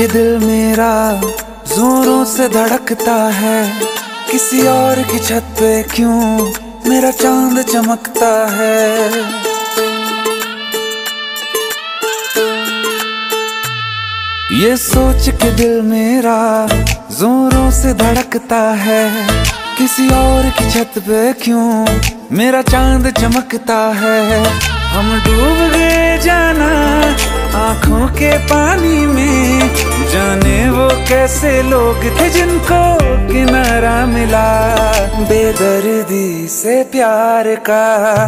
के दिल मेरा जोरों से धड़कता है, किसी और की छत पे क्यों मेरा चांद चमकता है। ये सोच के दिल मेरा जोरों से धड़कता है, किसी और की छत पे क्यों मेरा चांद चमकता है। हम डूब गए जाना आंखों के पानी में, जाने वो कैसे लोग थे जिनको किनारा मिला। बेदर्दी से प्यार का,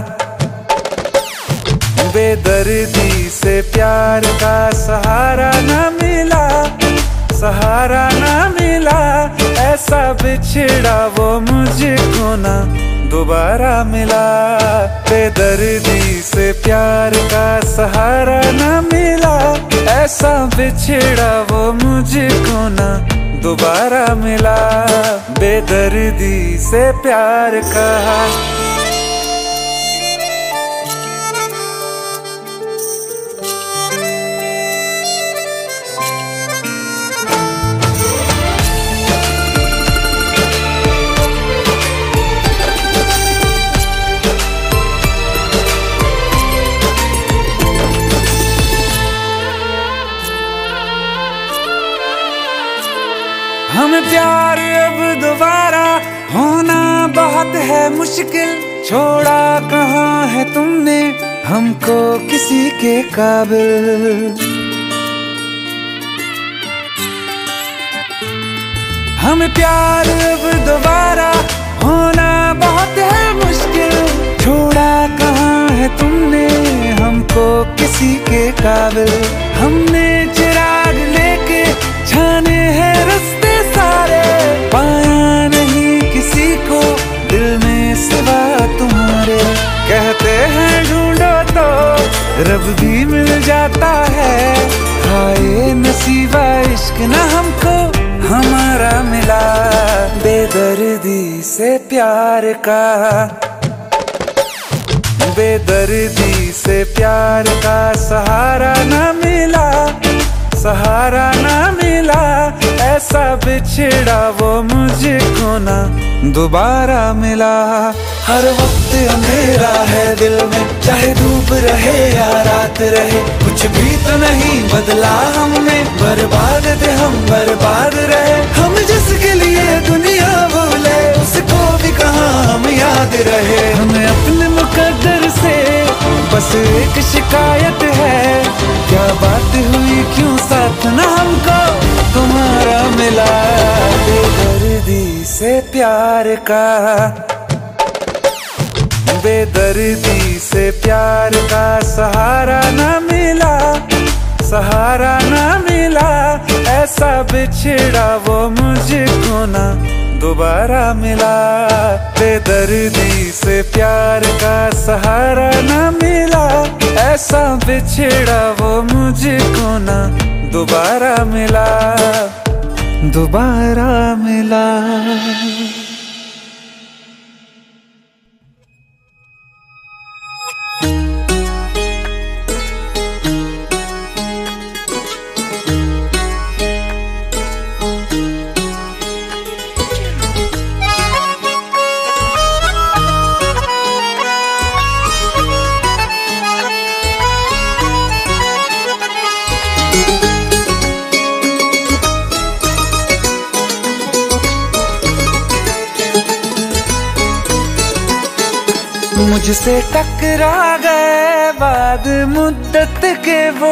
बेदर्दी से प्यार का सहारा ना मिला, सहारा ना मिला। ऐसा बिछड़ा वो मुझको ना दोबारा मिला। बेदर्दी से प्यार का सहारा ना मिला, ऐसा बिछड़ा वो मुझको ना दोबारा मिला। बेदर्दी से प्यार का। हमें प्यार अब दोबारा होना बहुत है मुश्किल, छोड़ा कहाँ है तुमने हमको किसी के काबिल। हमें प्यार अब दोबारा होना बहुत है मुश्किल, छोड़ा कहाँ है तुमने हमको किसी के काबिल। हमने चिराग लेके छाने हैं रास्ते सारे, पाया नहीं किसी को दिल में सिवा तुम्हारे। कहते हैं ढूंढो तो रब भी मिल जाता है, हाय नसीबा इश्क ना हमको हमारा मिला। बेदर्दी से प्यार का, बेदर्दी से प्यार का सहारा ना मिला, सहारा ना मिला। ऐसा बिछड़ा वो मुझको ना दोबारा मिला। हर वक्त अंधेरा है दिल में, चाहे धूप रहे या रात रहे, कुछ भी तो नहीं बदला हमने। बर्बाद थे हम, बर्बाद रहे हम, जिसके लिए दुनिया भूले उसको भी कहाँ हम याद रहे। हमें अपने मुकद्दर से बस एक शिकायत है, क्या बात हुई क्यों साथ ना हमको तुम्हारा मिला। बेदर्दी से प्यार का, बेदर्दी से प्यार का सहारा ना मिला, सहारा ना मिला। ऐसा बिछड़ा वो मुझको ना दोबारा मिला। बेदर्दी से प्यार का सहारा ना मिला, ऐसा बिछड़ा वो मुझको ना दोबारा मिला, दोबारा मिला। मुझसे टकरा गए बाद मुद्दत के वो,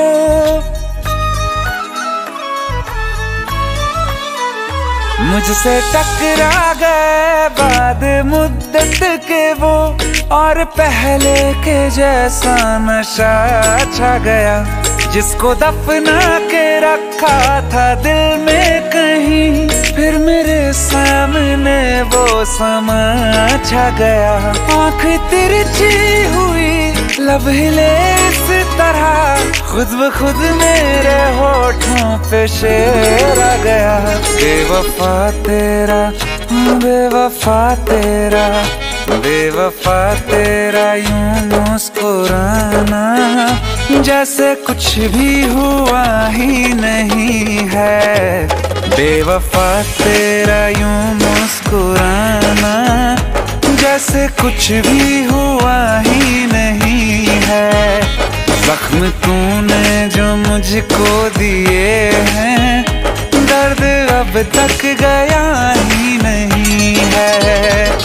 मुझसे टकरा गए बाद मुद्दत के वो, और पहले के जैसा नशा छा गया। जिसको दफना के रखा था दिल में कहीं, फिर मेरे सामने वो समा छा गया। आँख तिरछी हुई, लब हिले इस तरह, खुद ब खुद मेरे होठों पे शेर आ गया। बेवफा तेरा, बेवफा तेरा, बेवफा तेरा यूं मुस्कुराना जैसे कुछ भी हुआ ही नहीं है। बेवफा तेरा यूं मुस्कुराना जैसे कुछ भी हुआ ही नहीं है। जख्म तूने जो मुझको दिए हैं, दर्द अब तक गया ही नहीं है।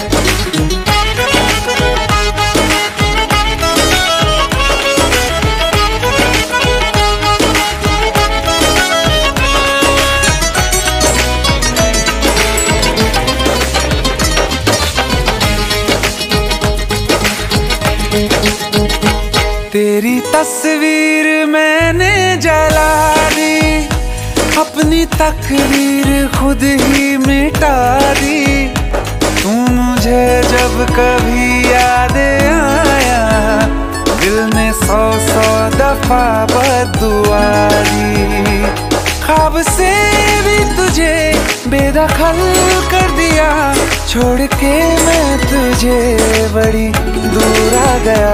तेरी तस्वीर मैंने जला दी, अपनी तकदीर खुद ही मिटा दी। तू मुझे जब कभी याद आया, दिल ने 100 दफा बद्दुआ दी। ख्वाब से भी तुझे बेदखल कर दिया, छोड़ के मैं तुझे बड़ी दूर आ गया।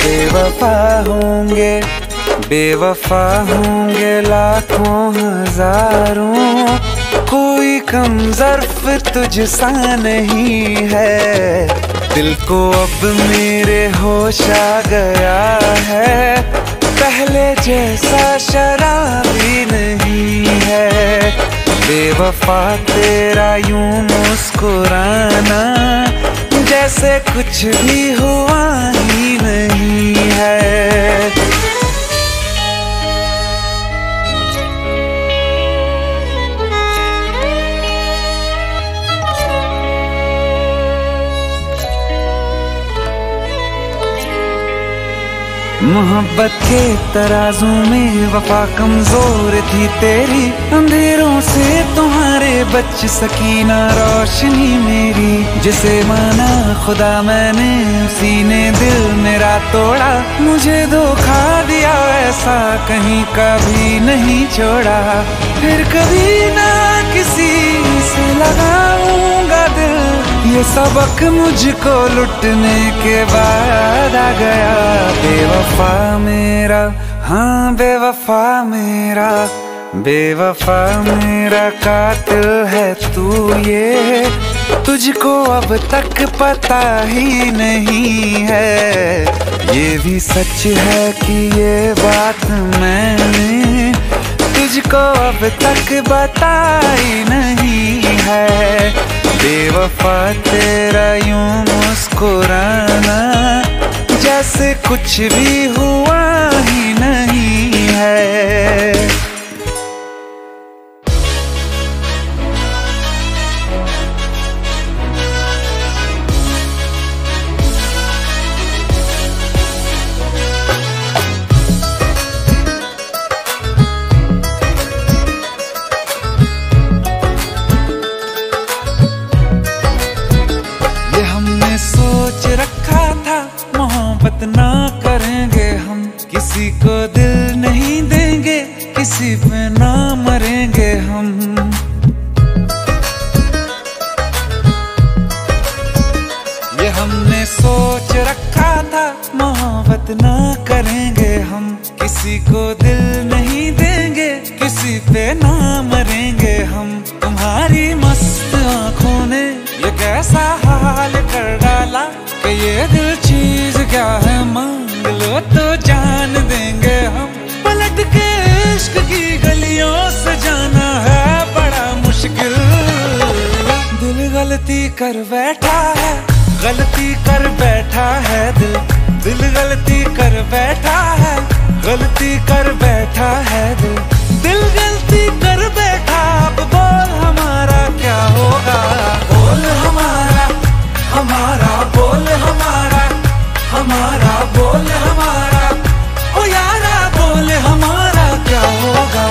बेवफा होंगे लाखों हजारों, कोई कम ज़र्फ तुझसा नहीं है। दिल को अब मेरे होश आ गया है, पहले जैसा शराबी नहीं है। बेवफा तेरा यूं मुस्कुराना जैसे कुछ भी हुआ ही नहीं है। मोहब्बत के तराजू में वफा कमजोर थी तेरी, अंधेरों से तुम्हारे बच सकी ना रोशनी मेरी। जिसे माना खुदा मैंने, उसी ने दिल मेरा तोड़ा। मुझे धोखा दिया ऐसा कहीं कभी नहीं छोड़ा। फिर कभी ना किसी से लगाऊंगा दिल, ये सबक मुझको लुटने के बाद आ गया। बेवफा मेरा, हाँ बेवफा मेरा, बेवफा मेरा कातिल है तू, ये तुझको अब तक पता ही नहीं है। ये भी सच है कि ये बात मैंने तुझको अब तक बताई नहीं है। बेवफा तेरा यूं मुस्कुराना जैसे कुछ भी हुआ ही नहीं है। सोच रखा था मोहब्बत ना करेंगे हम, किसी को दिल नहीं देंगे, किसी पे ना मरेंगे हम। ये हमने सोच रखा था मोहब्बत ना करेंगे हम, किसी को दिल नहीं देंगे, किसी पे ना मरेंगे हम। तुम्हारी मस्त आंखों ने ये कैसा हाल कर डाला कि ये दिल चीज क्या है, मांग लो तो जान देंगे हम। पलट के इश्क की गलियों से जाना है बड़ा मुश्किल। दिल गलती कर बैठा है, गलती कर बैठा है दिल। दिल गलती कर बैठा है, गलती कर बैठा है दिल। दिल गलती कर बैठा, अब बोल हमारा क्या होगा। बोल हमारा, हमारा बोल हमारा, हमारा बोल हमारा, ओ यारा बोल हमारा क्या होगा।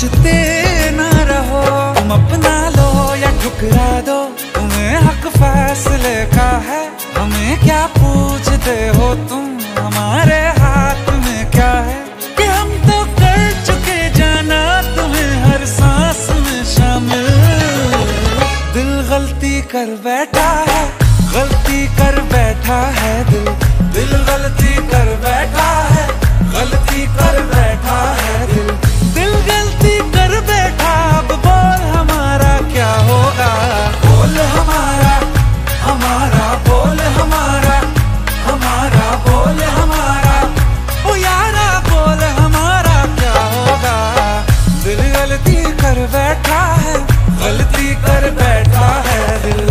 सोचते ना रहो, तुम अपना लो या ठुकरा दो, तुम्हें हक फैसले का है। हमें क्या पूछते हो तुम, हमारे हाथ में क्या है कि हम तो कर चुके जाना तुम्हें हर सांस में शामिल। दिल गलती कर बैठा है, गलती कर बैठा है दिल, दिल गलती कर बैठा है, गलती कर बैठा है दिल, दिल गलती कर बैठा। अब बोल हमारा क्या होगा, बोल हमारा, हमारा बोल हमारा, हमारा बोल हमारा, ओ यारा बोल हमारा क्या होगा। दिल गलती कर बैठा है, गलती कर बैठा है दिल।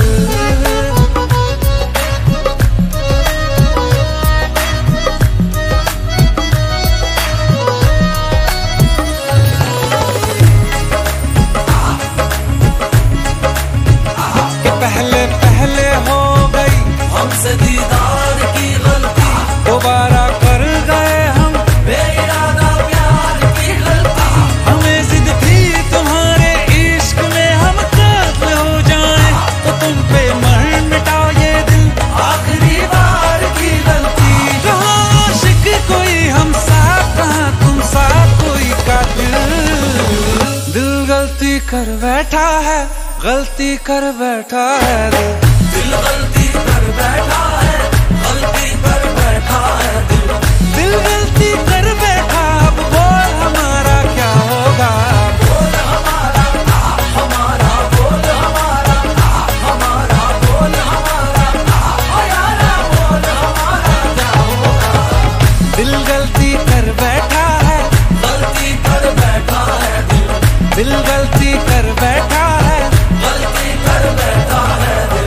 पहले पहले हो गई हमसे दीदार की गलती, दोबारा कर गए हम बेइरादा प्यार की गलती। हमें जिद थी तुम्हारे इश्क में हम कातिल हो जाएं, तो तुम पे मर मिटाओ ये दिल, आखिरी बार की गलती। कहाँ आशिक कोई हम साथ, कहाँ तुम साथ कोई कातिल। दिल गलती कर बैठा है, गलती कर बैठा है दिल, दिल गलती कर बैठा है, गलती कर बैठा है दिल, दिल गलती कर बैठा। अब बोल हमारा क्या होगा, बोल हमारा, हमारा बोल हमारा, हमारा बोल हमारा, ओ यारा बोल हमारा क्या होगा। दिल गलती कर बैठा है, गलती कर बैठा है दिल, दिल गलती कर बैठा है, गलती कर बैठा है दिल,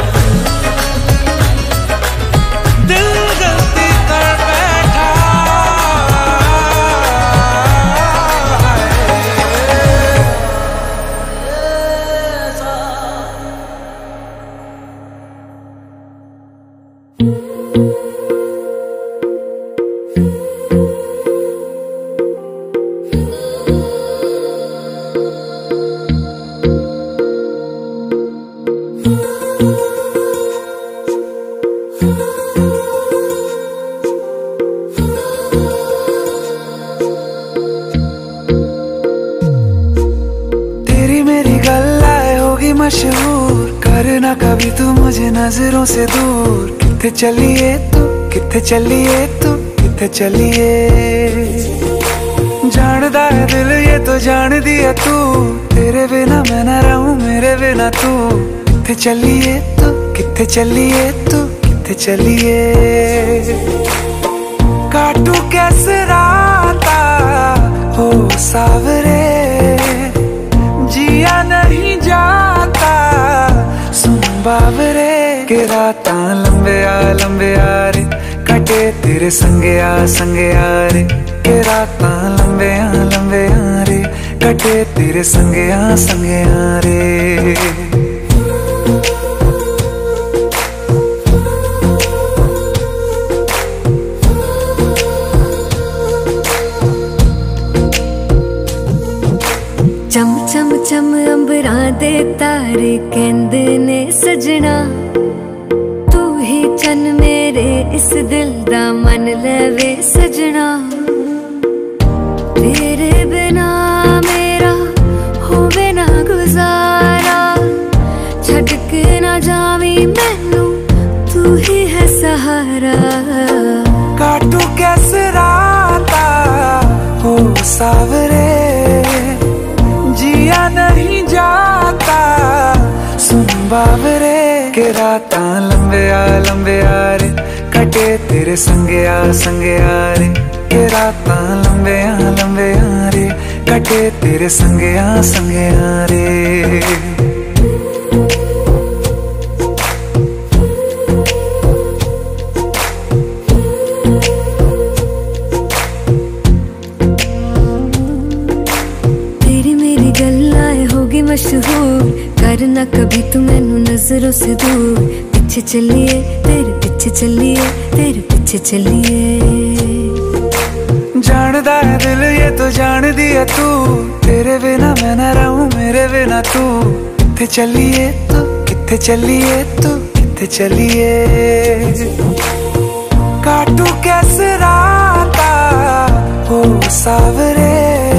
दिल गलती कर बैठा मशहूर करना कभी तू मुझे नजरों से दूर। किथे चलिए तू, किथे चलिए तू, किथे चलिए। जानदा है दिल ये तो जान दिया तू, तेरे बिना मैं न रहूं मेरे बिना तू। किथे चलिए तू, किथे चलिए तू, किथे चलिए। काटू कैसे राता हो सावरे, जिया नहीं जाता सुन बाबरे। के राता लंबे आ रे, कटे तेरे संगे आ रे। के राता लंबे आ रे, कटे तेरे संगे आ रे। चम चम चम अंबरां दे तारे कहंदे ने सजना, तू ही चन मेरे इस दिल दा मन लवे सजना। तेरे बिना मेरा होवे ना गुजारा, छड़ के ना जावी मैनू तू ही है सहारा। काटू कैसे राता हो सावरे, जिया नहीं जाता सुन बाबरे। के राता लंबे आ रे, कटे तेरे संगे आ रे। के राता लंबे आ रे, कटे तेरे संगे आ रे। मशहूर करना कभी तू मैनू नजरों से दूर। पीछे चलिए तेरे पीछे चलिए, तेरे पीछे चलिए। जानदा है दिल ये तो जान दिया तू, तेरे बिना मैं न रहूं मेरे बिना तू। किथे चलिए तू, किथे चलिए तू, किथे चलिए। काटू कैसे राता हो सावरे,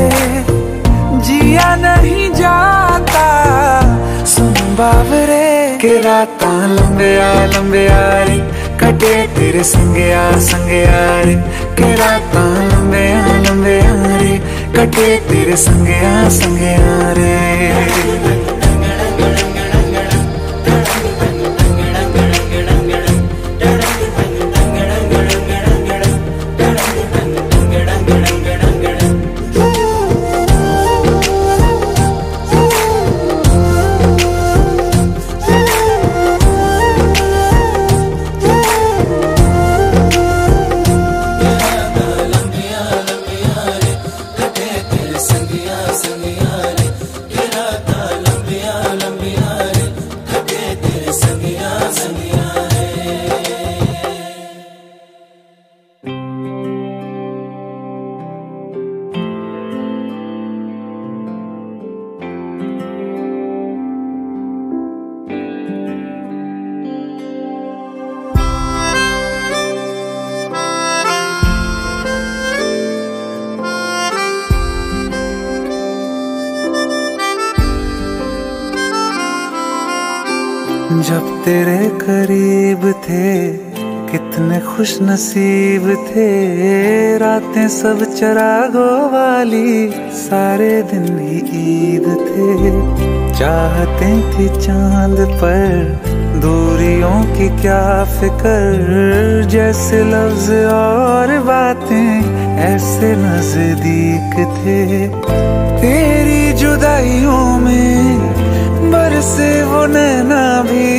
जिया नहीं जाता सुन बावरे। के राता लंबिया लंबिया रे, कटे तेरे संगया संगया रे। के राता लंबिया लंबिया रे, कटे तेरे संगया संगया रे। जब तेरे करीब थे कितने खुश नसीब थे, रातें सब चरागों वाली सारे दिन ही ईद थे। चाहते थी चांद पर दूरियों की क्या फिक्र, जैसे लफ्ज और बातें ऐसे नजदीक थे। तेरी जुदाइयों में बरसे वो नैना भी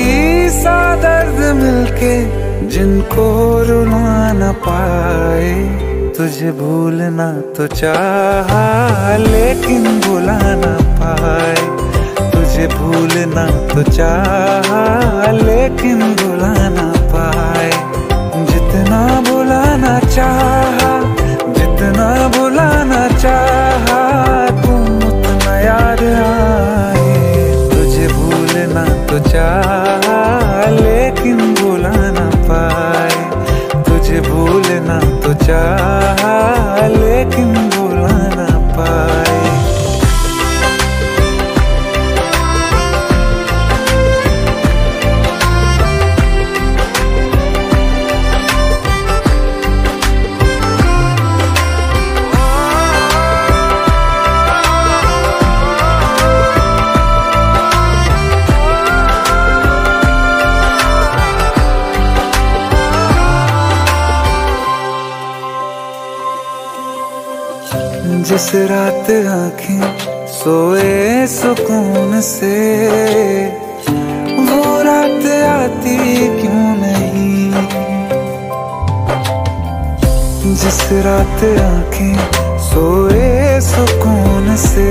सा दर्द मिलके जिनको रुला न पाए। तुझे भूलना तो चाहा लेकिन भुला न पाए। तुझे भूलना तो चाहा लेकिन भुला न पाए। जितना भुलाना चाहा, जितना भुलाना चाहा, तुम उतना याद आए। भूलना तो चाहा लेकिन भुला न पाए। तुझे भूलना तो चाहा लेकिन भुला न पाए। जिस रात आँखें सोए सुकून से, वो रात आती क्यों नहीं। जिस रात आँखें सोए सुकून से,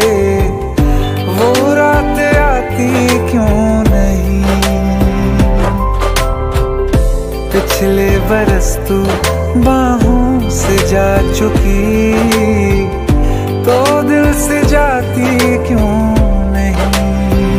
वो रात आती क्यों नहीं। पिछले बरस तू बाहों से जा चुकी, तो दिल से जाती क्यों नहीं।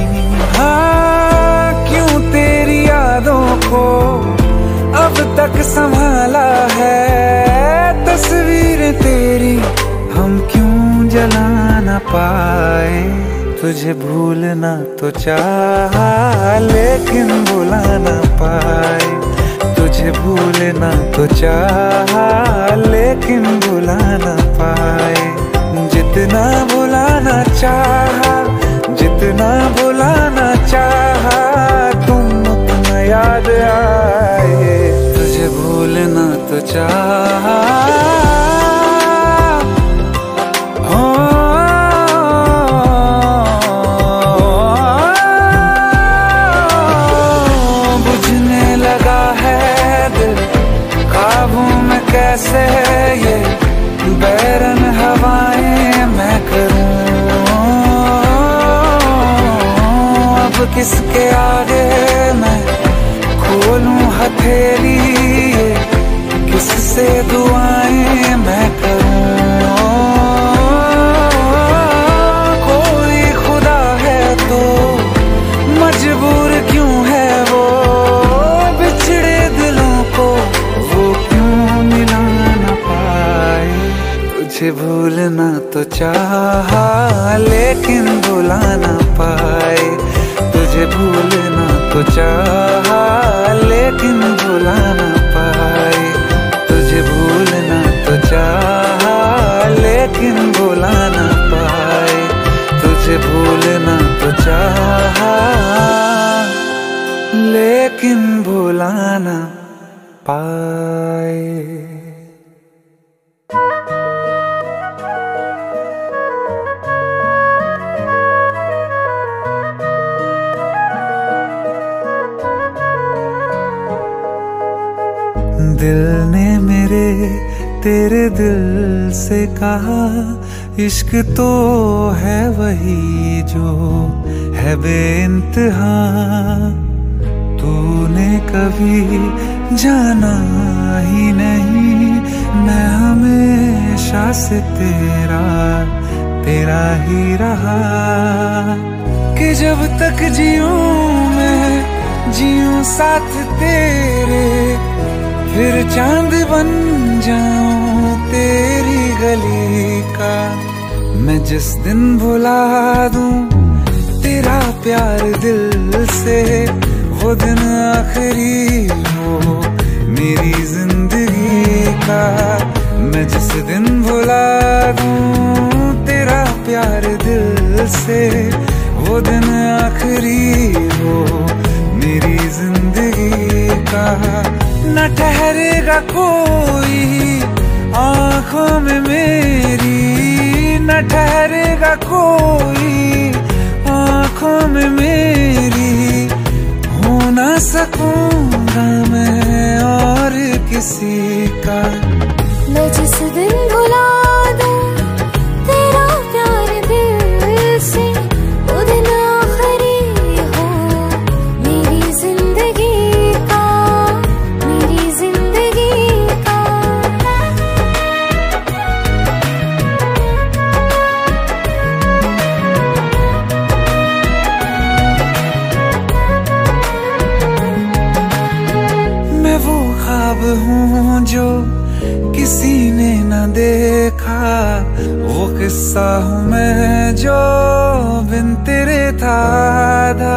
हाँ क्यों तेरी यादों को अब तक संभाला है। तस्वीर तेरी हम क्यों जला न पाए। तुझे भूलना तो चाहा लेकिन भुला न पाए। तुझे भूलना तो चाहा लेकिन भुला न पाए। जितना भुलाना चाहा, जितना भुलाना चाहा, तुम उतना याद आए। तुझे भूलना तो चाहा, बुझने लगा है दिल काबू में कैसे ये बैरन हवाएं मैं करूं। अब किसके आगे मैं खोलूं हथेली, किससे दुआएं तुझे भूलना तो चाहा लेकिन भुला ना पाए, तुझे भूलना तो चाहा लेकिन भुला ना पाए, तुझे भूलना तो चाहा लेकिन भुला ना पाए, तुझे भूलना तो चाहा लेकिन भुला ना पाए। दिल ने मेरे तेरे दिल से कहा इश्क तो है वही जो है बेइंतहा, तूने कभी जाना ही नहीं मैं हमेशा से तेरा ही रहा, कि जब तक जीऊं मैं जीऊं साथ तेरे, फिर चांद बन जाऊं तेरी गली का। मैं जिस दिन भुला दूं तेरा प्यार दिल से, वो दिन आखिरी हो मेरी जिंदगी का। मैं जिस दिन भुला दूं तेरा प्यार दिल से, वो दिन आखिरी हो मेरी जिंदगी का। न ठहरेगा कोई आँखों में मेरी, न ठहरेगा कोई आँखों में मेरी, हो ना सकूंगा मैं और किसी का। मैं जिस दिन भुला दूं तेरा प्यार दिल से, वो दिन आखिरी हो मेरी जिंदगी का, मेरी जिंदगी का। मैं वो ख्वाब हूँ जो किसी ने न देखा, वो किस्सा हूँ मैं जो बिन तेरे था आधा।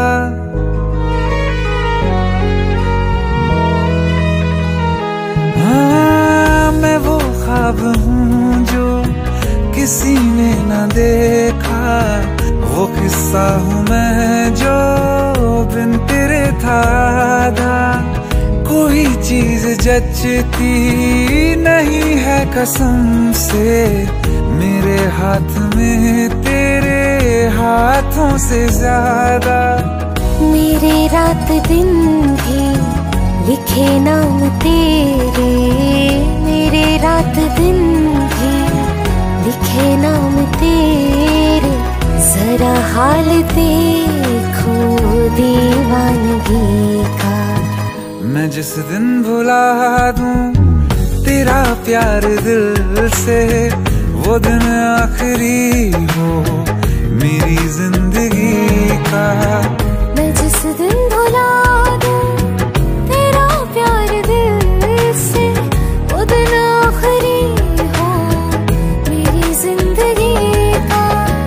हाँ मैं वो ख्वाब हूँ जो किसी ने न देखा, वो किस्सा हूँ मैं जो बिन तेरे था आधा। कोई चीज जचती नहीं है कसम से मेरे हाथ में तेरे हाथों से ज्यादा। मेरे रात दिन भी लिखे नाम तेरे, मेरे रात दिन भी लिखे नाम तेरे। जरा हाल देखो दीवानगी का। मैं जिस दिन भुला दूं तेरा प्यार दिल से, वो दिन आखिरी हो मेरी जिंदगी का। मैं जिस दिन भुला दूं तेरा प्यार दिल से, वो दिन आखिरी हो मेरी जिंदगी का।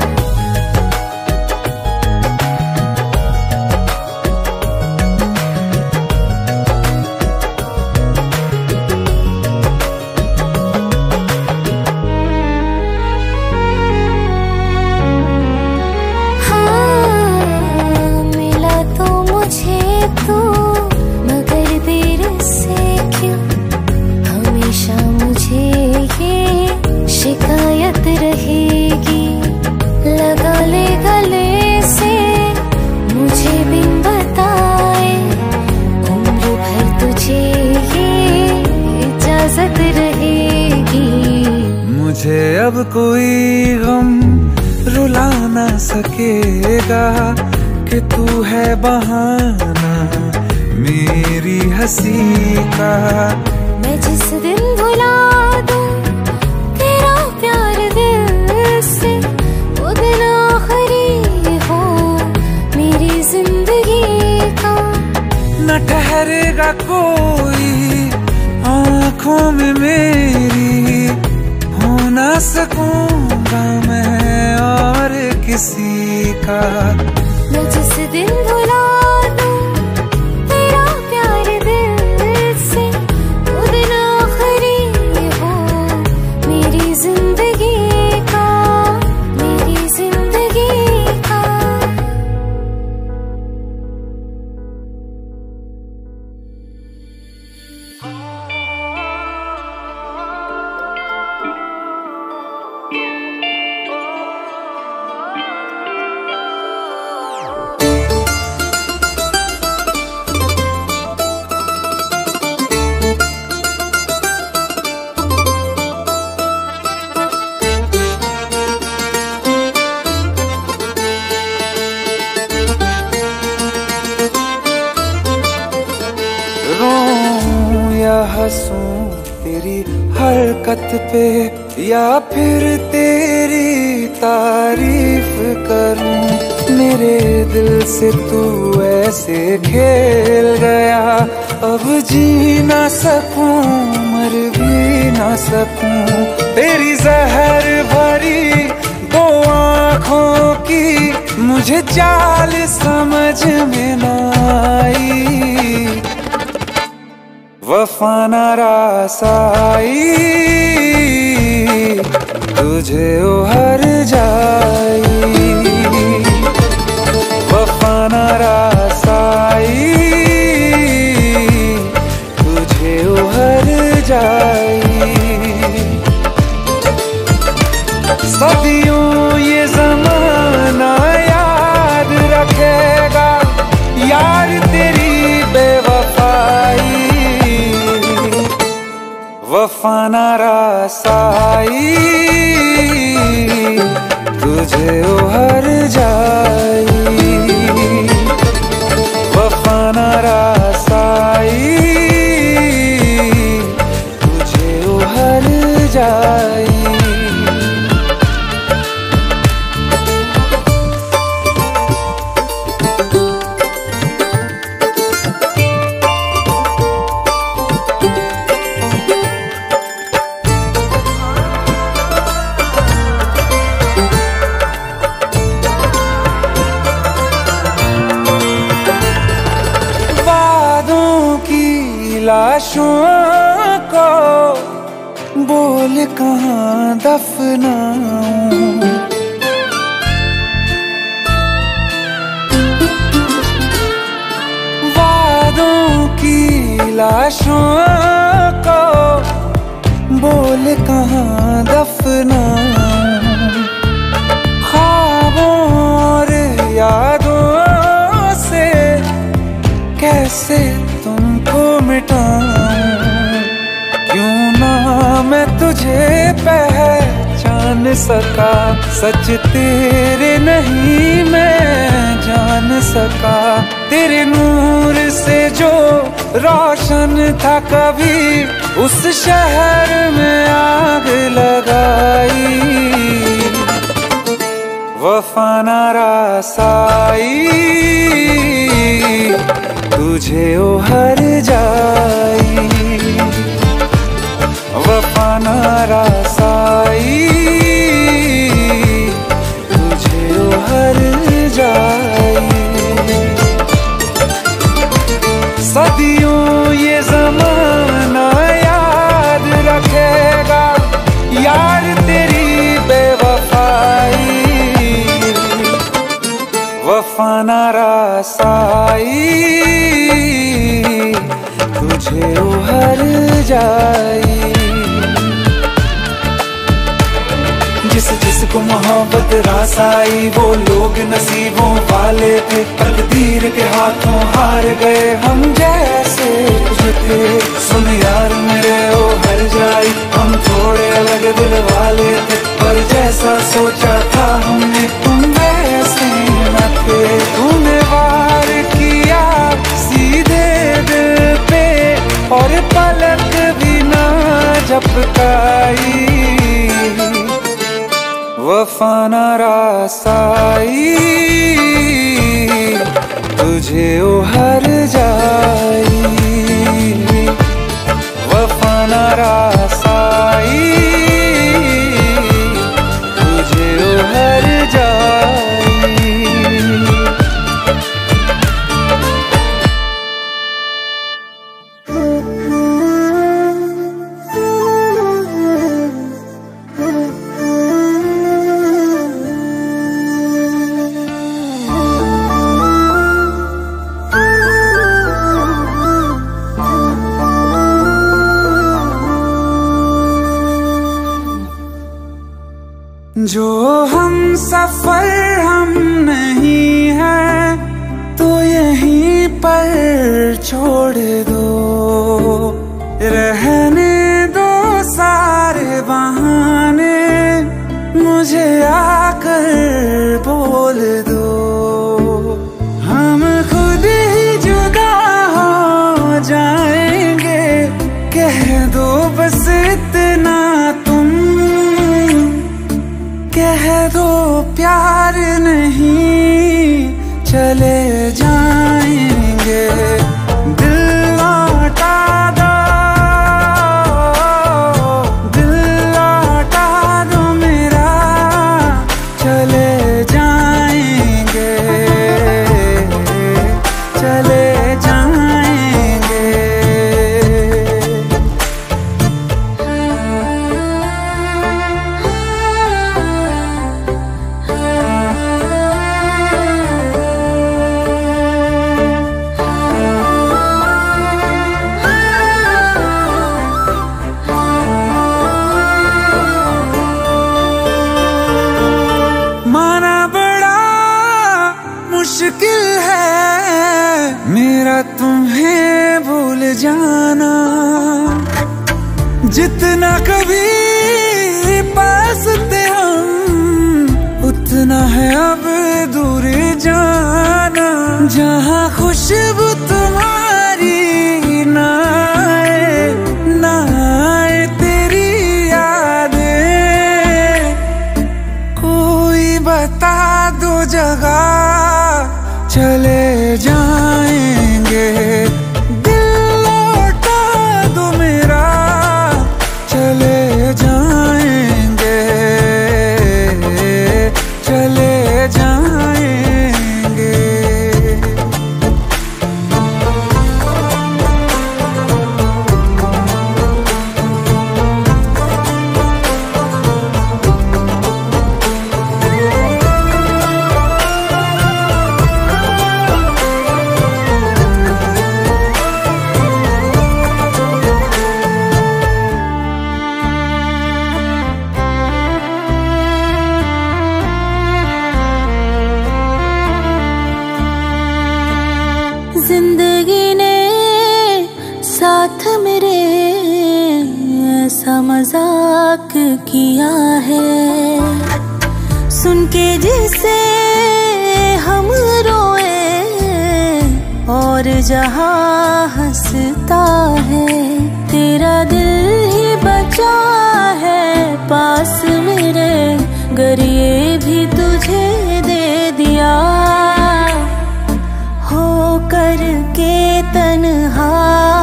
शिकायत रहेगी लगा ले गले से मुझे बिन बताए, उम्र भर तुझे ये इजाजत रहेगी। मुझे अब कोई गम रुला ना सकेगा कि तू है बहाना मेरी हंसी का। मैं जिस दिन भुला दूं तेरा प्यार दिल से, वो दिन आखिरी हो मेरी जिंदगी का। न ठहरेगा कोई आँखों में मेरी, हो ना मेरी हरकत पे या फिर तेरी तारीफ करूं। मेरे दिल से तू ऐसे खेल गया, अब जी ना सकूं मर भी ना सकूं। तेरी जहर भरी दो आँखों की मुझे चाल समझ में ना आई। वफा ना रास आई, तुझे उहर जाई। वफा ना रास आई, तुझे उहर जाई। सदियों ये ज़माना याद रखेगा यार तेरी बेवफाई। वफा ना रास आई, तुझे उहर जाई। वफा ना रास आई, तुझे उहर जाई। लाशों को बोल कहाँ दफनाऊं। वादों की लाशों को बोल कहाँ दफनाऊं। ख्वाबों और यादों से कैसे तुमको मिटाऊं। क्यों ना मैं तुझे पहचान सका, सच तेरे नहीं मैं जान सका। तेरे नूर से जो रोशन था कभी, उस शहर में आग लगाई। वफा ना रास आई, तुझे उहर जाई। वफा ना रास आई, तुझे उहर जाई। सदियों ये ज़माना याद रखेगा यार तेरी बेवफाई। वफा ना रास आई, तुझे उहर जाई। जिसको मोहब्बत रास आई, वो लोग नसीबों वाले थे। तकदीर के हाथों हार गए हम जैसे थे। सुन यार मेरे ओ हर जाई, हम थोड़े अलग दिल वाले थे। पर जैसा सोचा था हमने तुम वैसे न थे। तूने वार किया सीधे दिल पे और पलक भी ना झपकाई। वफा ना रास आई, तुझे उहर जाई। वफा ना रास आई, तुझे उहर जाई। जो हम सफर हम नहीं हैं, तो यहीं पर छोड़ दो। रहने दो सारे बहाने, मुझे आकर बोल दो। हम खुद ही जुदा हो जाएंगे, कह दो बस कह दो प्यार नहीं, चले जाएंगे। दिल लौटा दो, दिल लौटा दो मेरा, चले जाएंगे, चले जाएंगे। माना बड़ा मुश्किल है मेरा तुम्हें भूल जाना, जितना कभी पास थे हम उतना है अब दूर जाना। जहाँ खुशबू तुम्हारी ना आए तेरी यादें, कोई बता दो जगह, चले जाएंगे। दिल लौटा दो मेरा, चले जाएंगे, चले जाएंगे। जिंदगी ने साथ मेरे ऐसा मजाक किया है, सुन के जिसे हम रोए और जहां हंसता है। तेरा दिल ही बचा है पास मेरे, गर ये भी तुझे दे दिया। हो करके तन्हा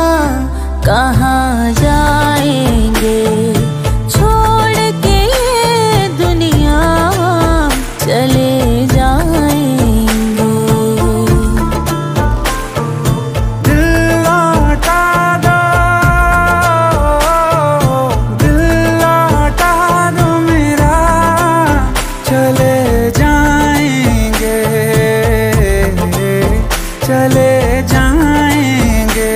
कहाँ जाएंगे, छोड़ के ये दुनिया चले जाएंगे। दिल लौटा दो, दिल लौटा दो मेरा, चले जाएंगे, चले जाएंगे।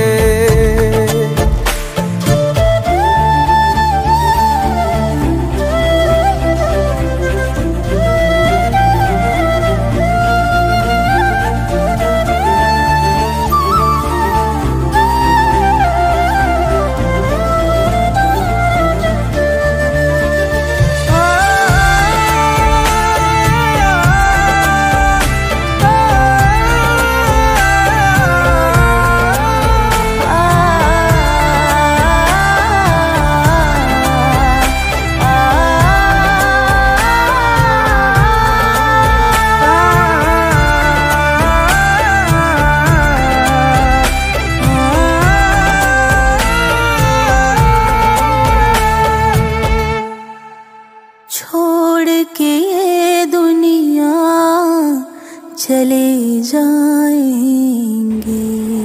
छोड़ के ये दुनिया चले जाएंगे।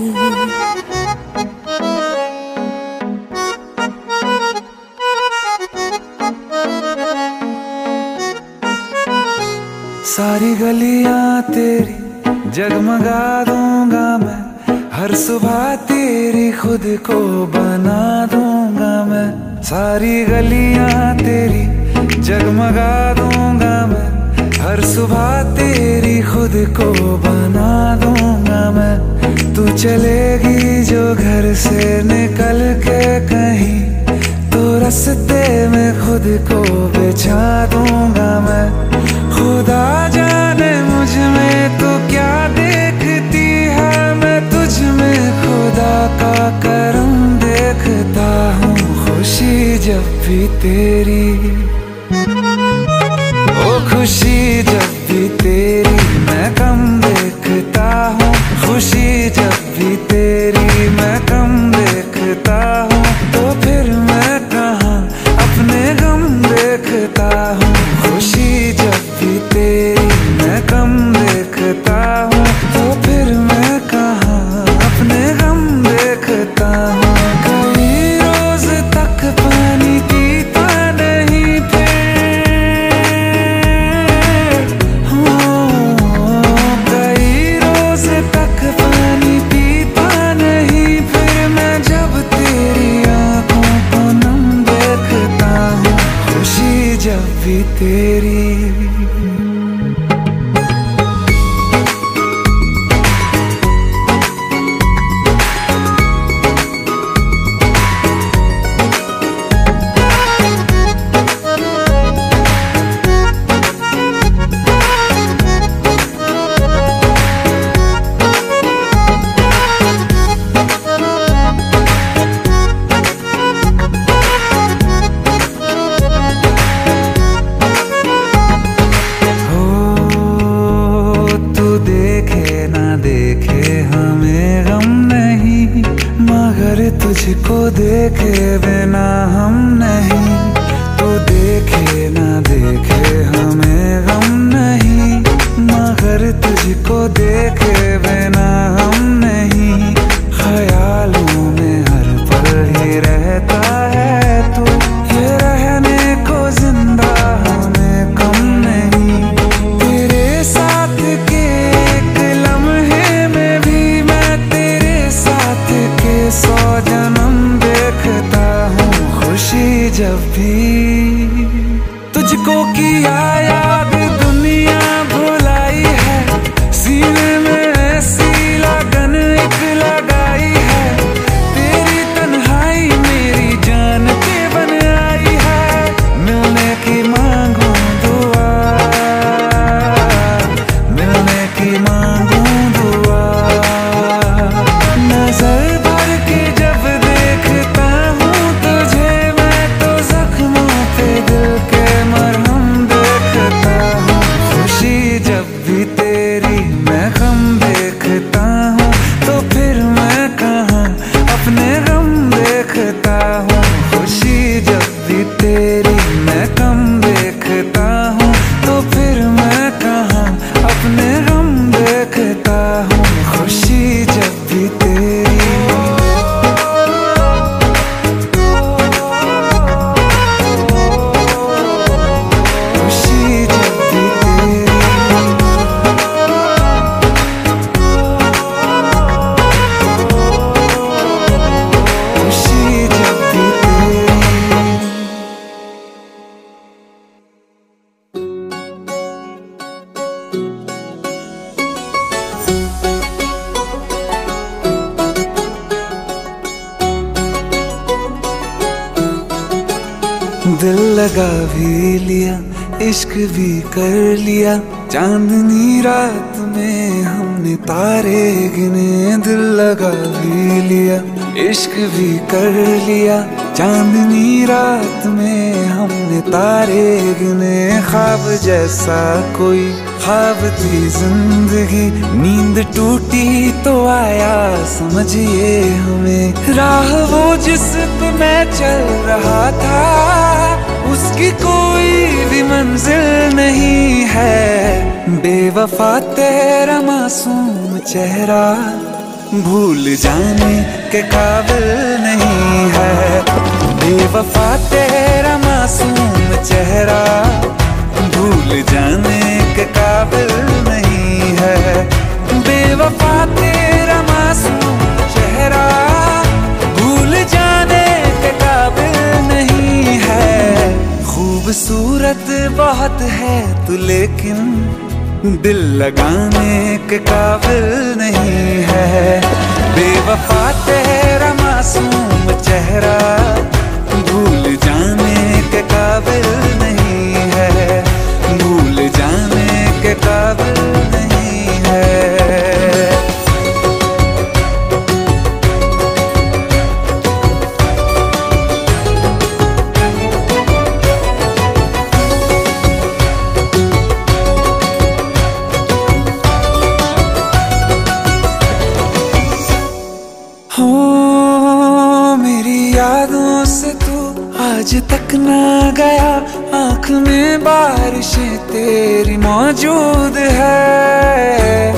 सारी गलियां तेरी जगमगा दूंगा मैं, हर सुबह तेरी खुद को बना दूंगा मैं। सारी गलियां तेरी जगमगा दूंगा मैं, हर सुबह तेरी खुद को बना दूंगा मैं। तू चलेगी जो घर से निकल के कहीं, तो रास्ते में खुद को बिछा दूंगा मैं। खुदा जाने मुझ में तो क्या देखती है, मैं तुझ में खुदा का करम देखता हूँ। खुशी जब भी तेरी खुशी जब भी तेरी मैं कम देखता हूँ, खुशी जब भी तेरी मैं कम देखता हूँ, तो फिर मैं कहाँ अपने गम देखता हूँ। खुशी जब भी तेरी मैं कम देखता हूँ, तो फिर मैं कहाँ अपने गम देखता हूँ। कई रोज तक पानी पीता नहीं फिर, कई रोज तक पानी पीता नहीं फिर, मैं जब तेरी आंखों को नम देखता हूँ। खुशी जब भी तेरी तुझको देखे बिना हम नहीं, तू देखे ना देखे हमें गम नहीं, मगर तुझको देखे बिना हम नहीं। ख्यालों में हर पल ही रहता है तू, ये रहने को जिंदा हमें कम नहीं। तेरे साथ के एक लम्हे में भी मैं तेरे साथ के 100 जन्म देखता हूँ। खुशी जब भी तुझको किया याद दुनिया भुलाई है, सीने में ऐसी लगन एक लगाई है, तेरी तन्हाई मेरी जान के बन आई है। मिलने की मांगू दुआ, मिलने की मांगू दुआ, नजर भर के जब देखता हूँ तुझे मैं तो जख्मों पे दिल के मरहम देखता हूँ। खुशी जब भी तेरी मैं गम देखता हूँ, तो फिर मैं कहाँ अपने गम देखता हूँ। खुशी जब भी तेरी मैं कम देखता हूँ, तो फिर मैं कहाँ अपने गम देखता हूँ। खुशी जब भी तेरी दिल लगा भी लिया, इश्क भी कर लिया, चांदनी रात में हमने तारे गिने। दिल लगा भी लिया, इश्क भी कर लिया, चांदनी रात में हमने तारे गिने। ख्वाब जैसा कोई ख्वाब थी जिंदगी, नींद टूटी तो आया समझिए हमें। राह वो जिस पे मैं चल रहा था, उसकी कोई भी मंजिल नहीं है। बेवफा तेरा मासूम चेहरा भूल जाने के काबिल नहीं है। बेवफा तेरा मासूम चेहरा भूल जाने के काबिल नहीं है। बेवफा तेरा मासूम चेहरा भूल जाने के काबिल नहीं है। खूबसूरत बहुत है तू लेकिन दिल लगाने के काबिल नहीं है। बेवफा तेरा मासूम चेहरा भूल जाने के काबिल नहीं है। भूल जाने के काबिल नहीं है। आज तक ना गया आँख में बारिशें तेरी मौजूद है।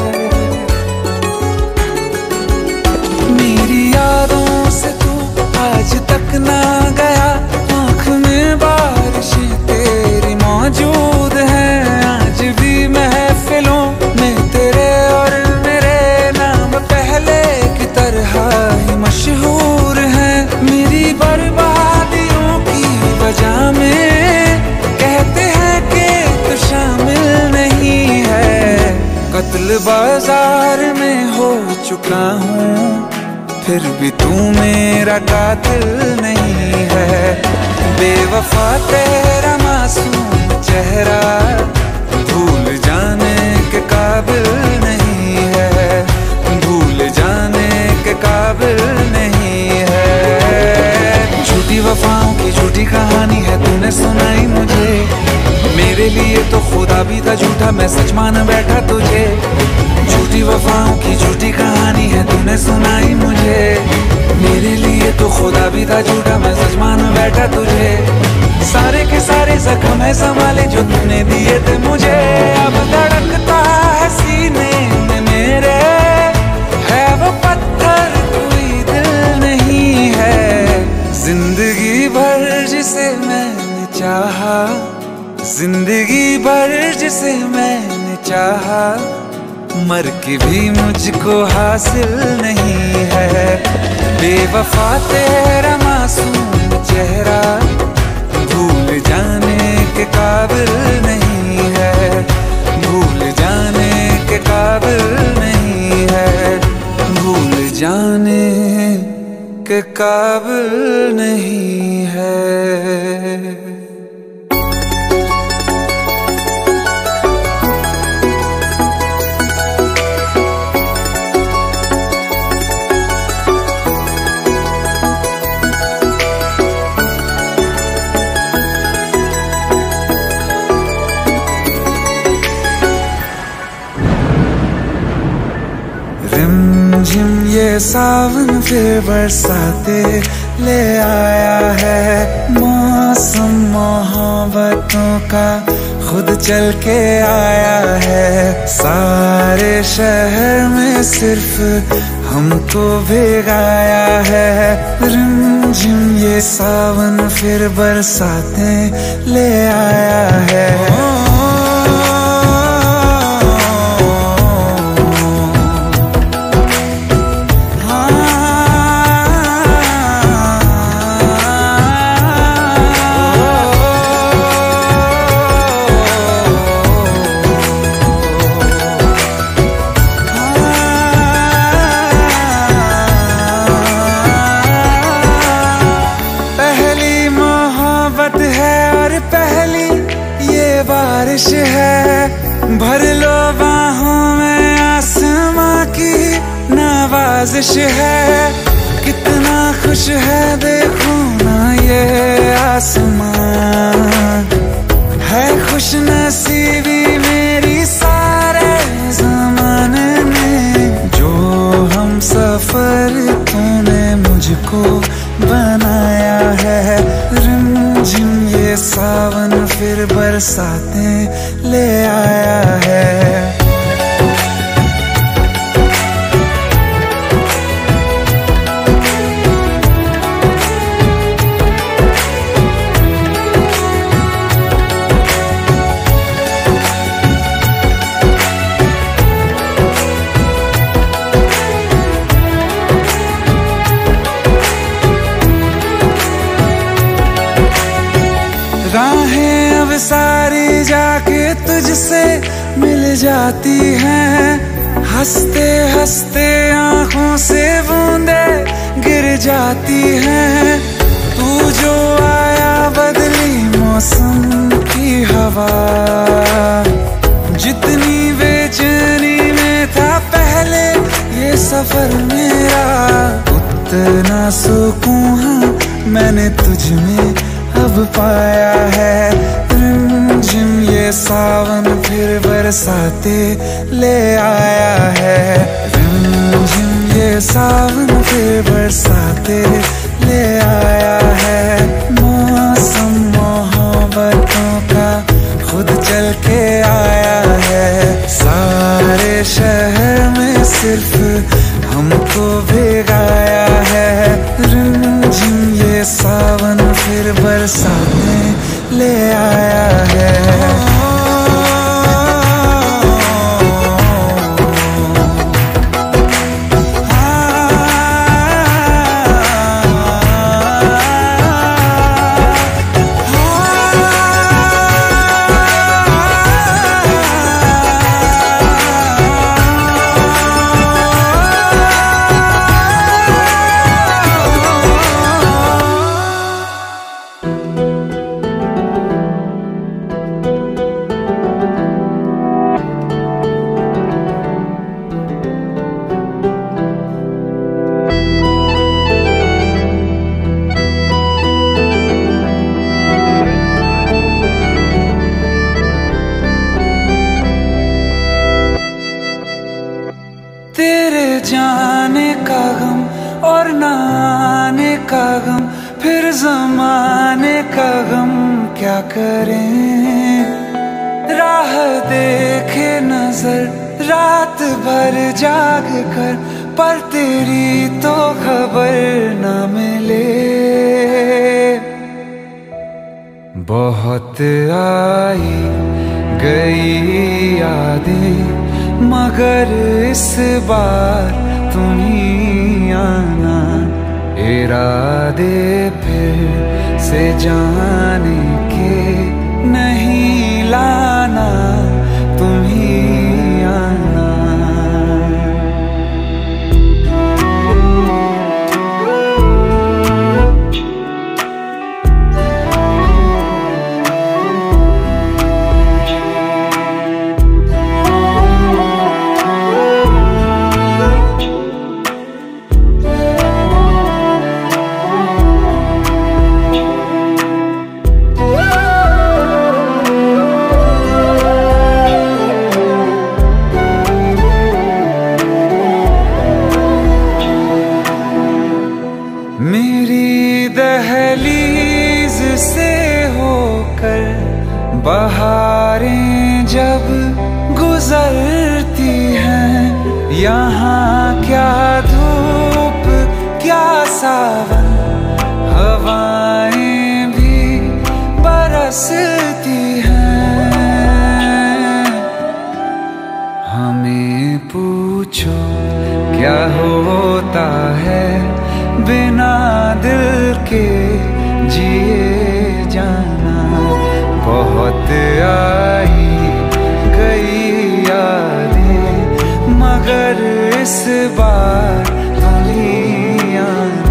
मेरी यादों से तू आज तक ना गया, आँख में बारिशें तेरी मौजूद है। आज भी महफिलों में तेरे और मेरे नाम पहले की तरह ही मशहूर है। मेरी बर्बादियों की वजह में कहते हैं कि तू शामिल नहीं है। कत्ल बाजार में हो चुका हूँ, फिर भी तू मेरा कातिल नहीं है। बेवफा तेरा मासूम चेहरा भूल जाने के काबिल नहीं है, भूल जाने के काबिल नहीं है। झूठी वफाओं की झूठी कहानी है तूने सुनाई मुझे, मेरे लिए तो खुदा भी था झूठा, मैं सच मान बैठा तुझे। झूठी वफाओं की झूठी कहानी है तूने सुनाई मुझे, मेरे लिए तो खुदा भी था झूठा, मैं सच मान बैठा तुझे। सारे के सारे जख्म है संभाले जो तूने दिए थे मुझे, अब धड़कता है सीने में मेरे, है वो पत्थर कोई दिल नहीं है। जिंदगी भर जिसे मैंने चाहा, जिंदगी भर जिसे मैंने चाहा, मर के भी मुझको हासिल नहीं है। बेवफा तेरा मासूम चेहरा भूल जाने के काबिल नहीं है, भूल जाने के काबिल नहीं है, भूल जाने के काबिल नहीं है। रिमझिम ये सावन फिर बरसाते ले आया है, मौसम मोहब्बतों का खुद चल के आया है। सारे शहर में सिर्फ हमको भिगाया है। रिमझिम ये सावन फिर बरसाते ले आया है। बारिश है भर लो बाहों में, आसमां की नवाजिश है। कितना खुश है देखो ना ये आसमां, है खुश नसीबी मेरी सारे ज़माने में। जो हम सफर तूने मुझको बनाया है। रिमझिम ये सावन फिर बरसाते ले आया है। राहें अब सारी जाके तुझसे मिल जाती हैं, हंसते हंसते आँखों से बूंदे गिर जाती हैं। तू जो आया बदली मौसम की हवा, जितनी बेचैनी में था पहले ये सफर मेरा, उतना सुकून मैंने तुझ में अब पाया है। रिमझिम ये सावन फिर बरसाते ले आया है। रिमझिम ये सावन फिर बरसाते ले आया है। मौसम ले आया है। तेरे जाने का गम और न आने का गम, फिर ज़माने का गम क्या करें। राह देखे नजर रात भर जाग कर, पर तेरी तो खबर न मिले। बहुत आई गई यादें, मगर इस बार तुम ही आना। इरादे फिर से जाने के नहीं लाना, तुम ही आना। मेरी दहलीज से होकर बहारें जब गुजरती हैं, यहाँ क्या धूप क्या सावन, हवाएं भी बरसती हैं। हमें पूछो क्या होता है बिना दिल के जिए जाना। बहुत आई गई यादें, मगर इस बार तुम ही आना।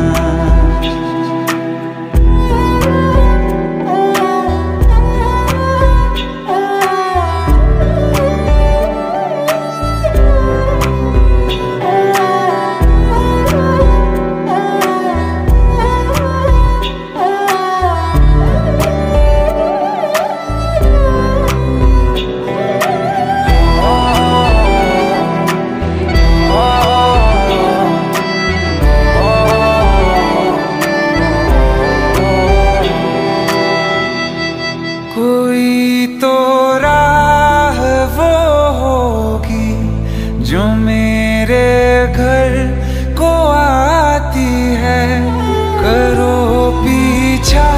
कोई तो राह वो होगी जो मेरे घर को आती है। करो पीछा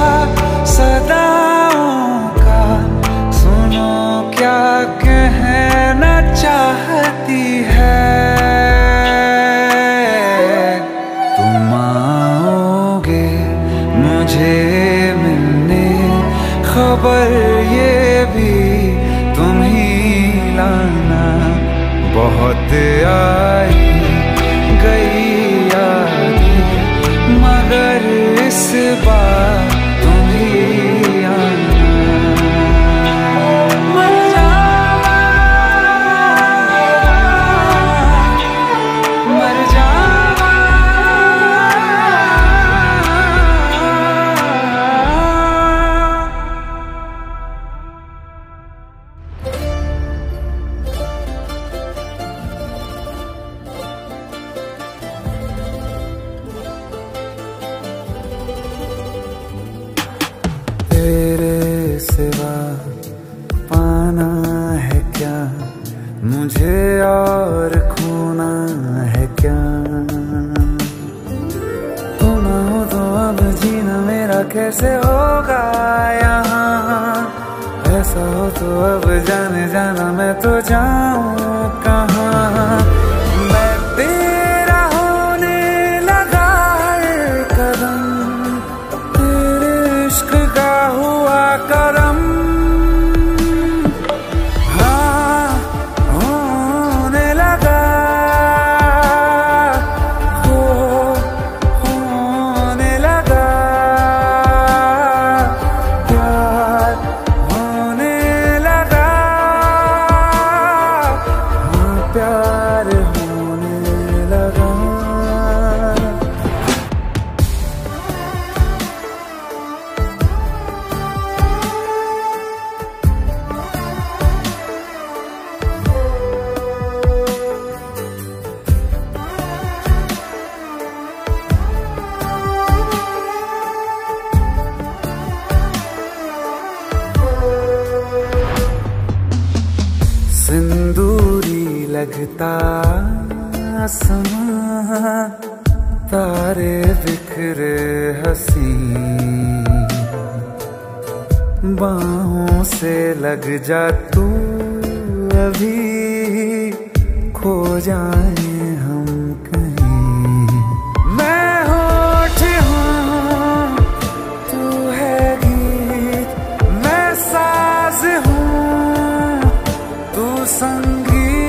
सदाओं का, सुनो क्या कहना चाहती है। तुम आओगे मुझे मिलने, खबर ये भी तुम ही लाना। बहुत आई गई यादें, मगर इस बार तुम ही आना। मर जावा, मर जावा। तेरे सिवा पाना है क्या मुझे, और खोना है क्या। तुम हो तो अब जीना मेरा कैसे होगा यहाँ। ऐसा हो तो अब जाने जाना, मैं तो जाऊं कहाँ। मैं तेरा होने लगा हर कदम, तेरे इश्क का हुआ करम। हाँ होने लगा, होने लगा प्यार, होने लगा प्यार, होने लगा। सिंदूरी लगता आसमां, तारे बिखरे हंसी, बाहों से लग जा तू अभी, खो जाए हम कहीं। मैं होठ हूँ तू है गीत, मैं साज हूँ तू संगीत।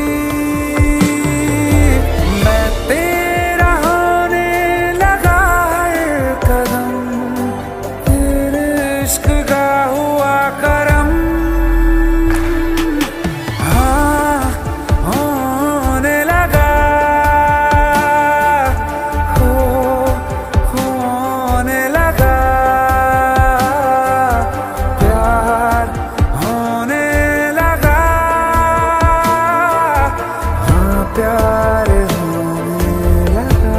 मैं तेरा होने लगा हर कदम, तेरे इश्क का हुआ करम। हाँ होने लगा, होने लगा प्यार, होने लगा प्यार, होने लगा।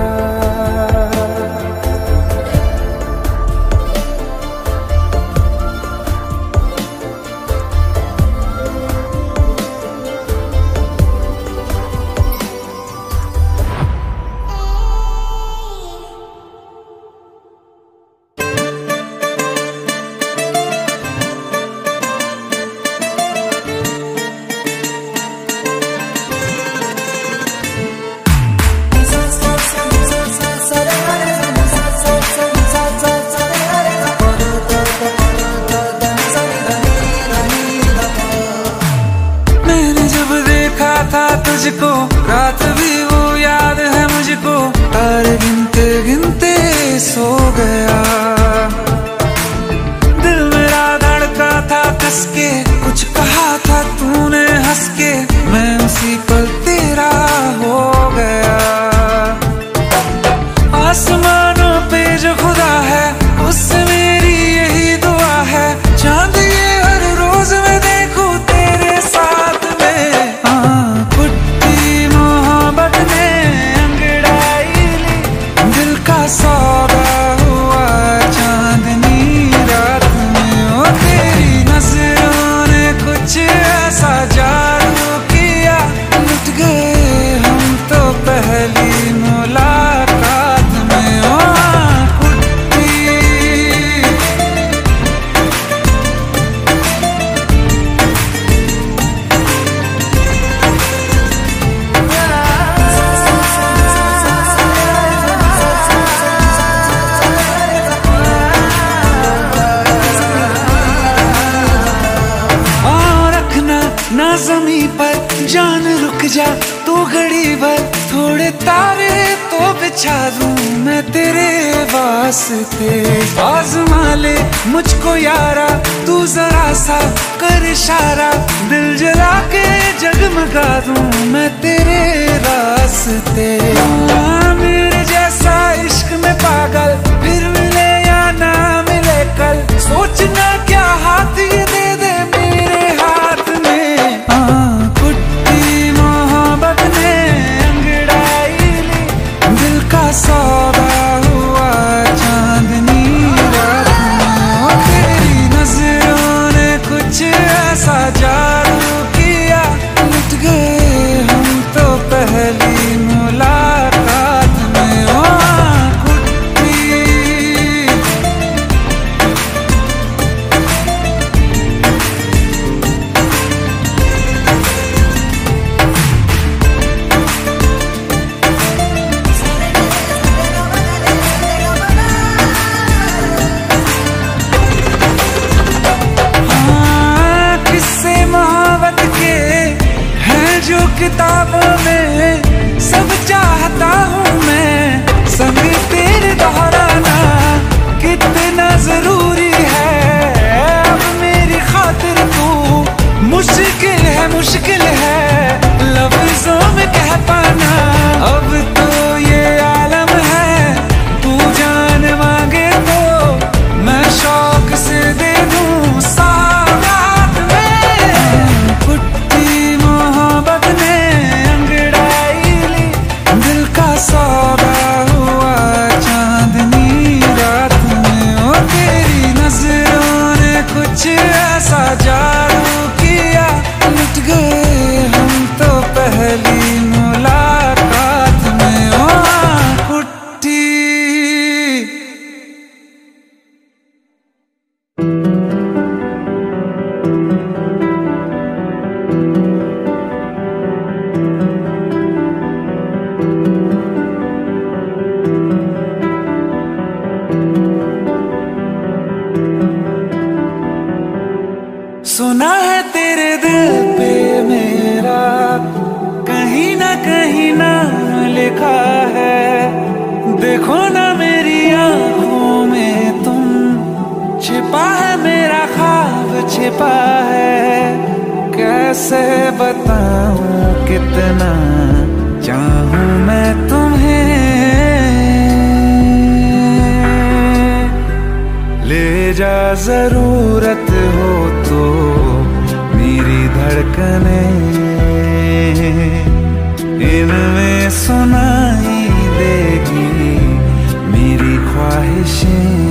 मैंने जब देखा था तुझको, रात भी वो याद है मुझको, तारे गिनते गिनते सो गया। दिल मेरा धड़का था कस के, कुछ कहा था तूने हंस के, मैं उसी पल तेरा हो गया। आसमानों पे जो खुदा है, उससे मेरी यही दुआ है, चांद ये हर रोज मैं देखूं तेरे साथ में। पुट्टी मोहब्बत ने अंगड़ाई ली, दिल का सौदा हुआ चांदनी रात में। ओ तेरी नजरों ने कुछ ऐसा जादू किया, लुट गए हम तो पहली मुलाकात में। ओ पुट्टी और रखना ना ज़मीं पर जान, रुक जा तू घड़ी भर, थोड़े तारे तो बिछा दूं मैं तेरे वास्ते। आज़मा ले मुझको यारा, तू जरा सा कर इशारा, दिल जला के जगमगा दूं मैं तेरे रास्ते। मेरे जैसा इश्क में पागल फिर मिले या ना मिले कल, सोचना क्या हाथ ये दे दे मेरे हाथ में। पुट्टी मोहब्बत ने अंगड़ाई ली, दिल का सौदा हुआ चांदनी रात में। ओ तेरी नजरों ने कुछ ऐसा जादू किया, लुट गए हम तो पहली मुलाकात में। ओ पुट्टी किताबों में सब चाहता हूँ मैं, संग तेरे दोहराना कितना जरूरी है। अब मेरी खातिर तू मुश्किल है लफ्जों में कह पाना। अब तो ये आलम है, तू जान मांगे तो मैं शौक से दे दूं सौगात में। कुट्टी मोहब्बत ने अंगड़ाई ली, दिल का सौदा हुआ चांदनी रात में। ओ तेरी नजरों ने कुछ ऐसा जादू किया, लुट गए हम तो पहली मुलाकात में। ओ कुट्टी सुना है तेरे दिल पे मेरा कहीं ना लिखा है। देखो ना मेरी आंखों में तुम, छिपा है मेरा ख्वाब छिपा है। कैसे बताऊं कितना चाहूं मैं तुम्हें। ले जा जरूरत हो तो मेरी धड़कने, इनमें सुनाई देगी मेरी ख्वाहिशें।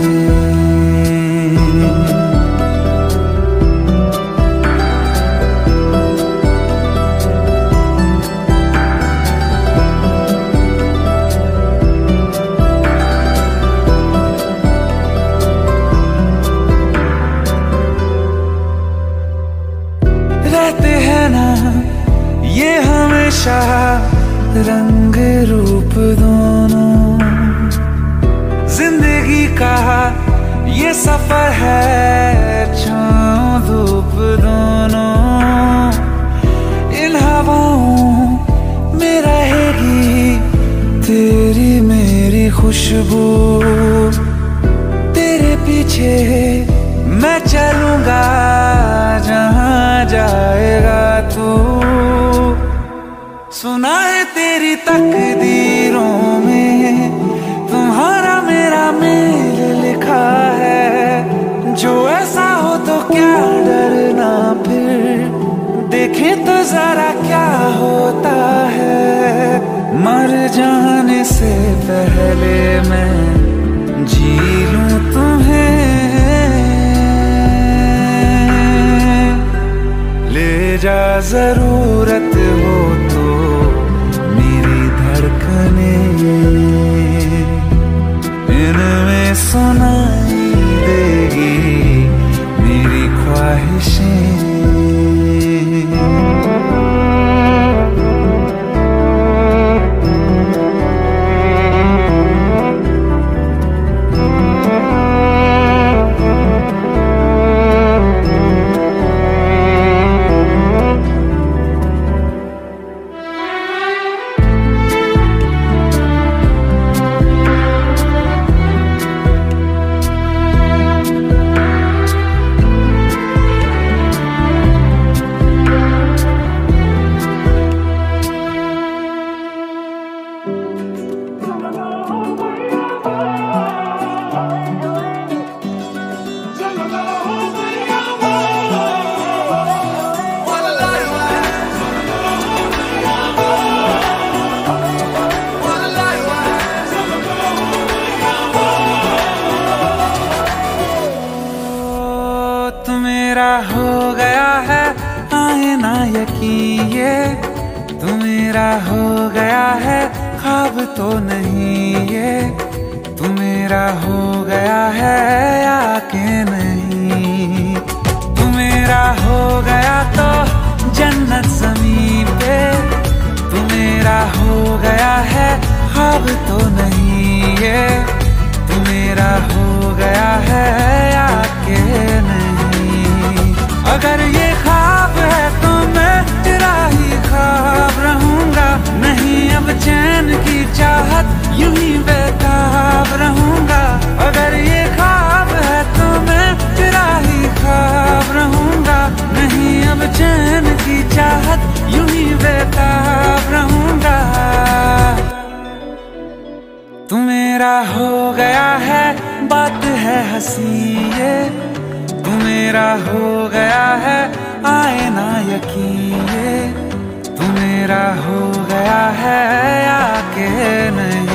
रहते हैं ना ये हमेशा रंग रूप दोनों, जिंदगी का ये सफर है छाँव धूप दोनों। इन हवाओं में रहेगी तेरी मेरी खुशबू, तेरे पीछे मैं चलूंगा जहां जाएगा तू। सुना है तेरी तकदीरों में तुम्हारा मेरा मेल लिखा है। जो ऐसा हो तो क्या डरना फिर, देखे तो जरा क्या होता है। मर जाने से पहले मैं जी लूं तुम्हें। ले जा जरूरत हो तो मेरी धड़कने, इनमें सुनाई देगी मेरी ख्वाहिशें। मेरा हो गया है आए ना यकीन, ये तू मेरा हो गया है ख्वाब तो नहीं। ये तू मेरा हो गया है या के नहीं। तू मेरा हो गया तो जन्नत ज़मीं पे, तू मेरा हो गया है ख्वाब तो नहीं। ये तू मेरा हो गया है या के नहीं। अगर ये ख्वाब है तो मैं तेरा ही ख्वाब हंसी ये तू मेरा हो गया है, आए ना यकीन ये तू मेरा हो गया है या के नहीं।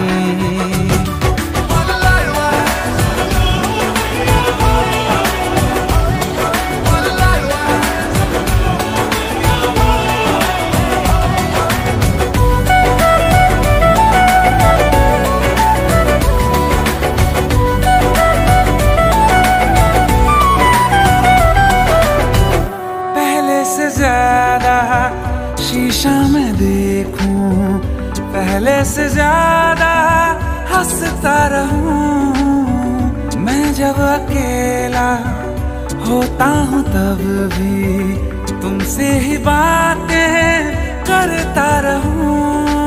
शीशा में देखूं पहले से ज्यादा हंसता रहूं, मैं जब अकेला होता हूँ तब भी तुमसे ही बातें करता रहूं।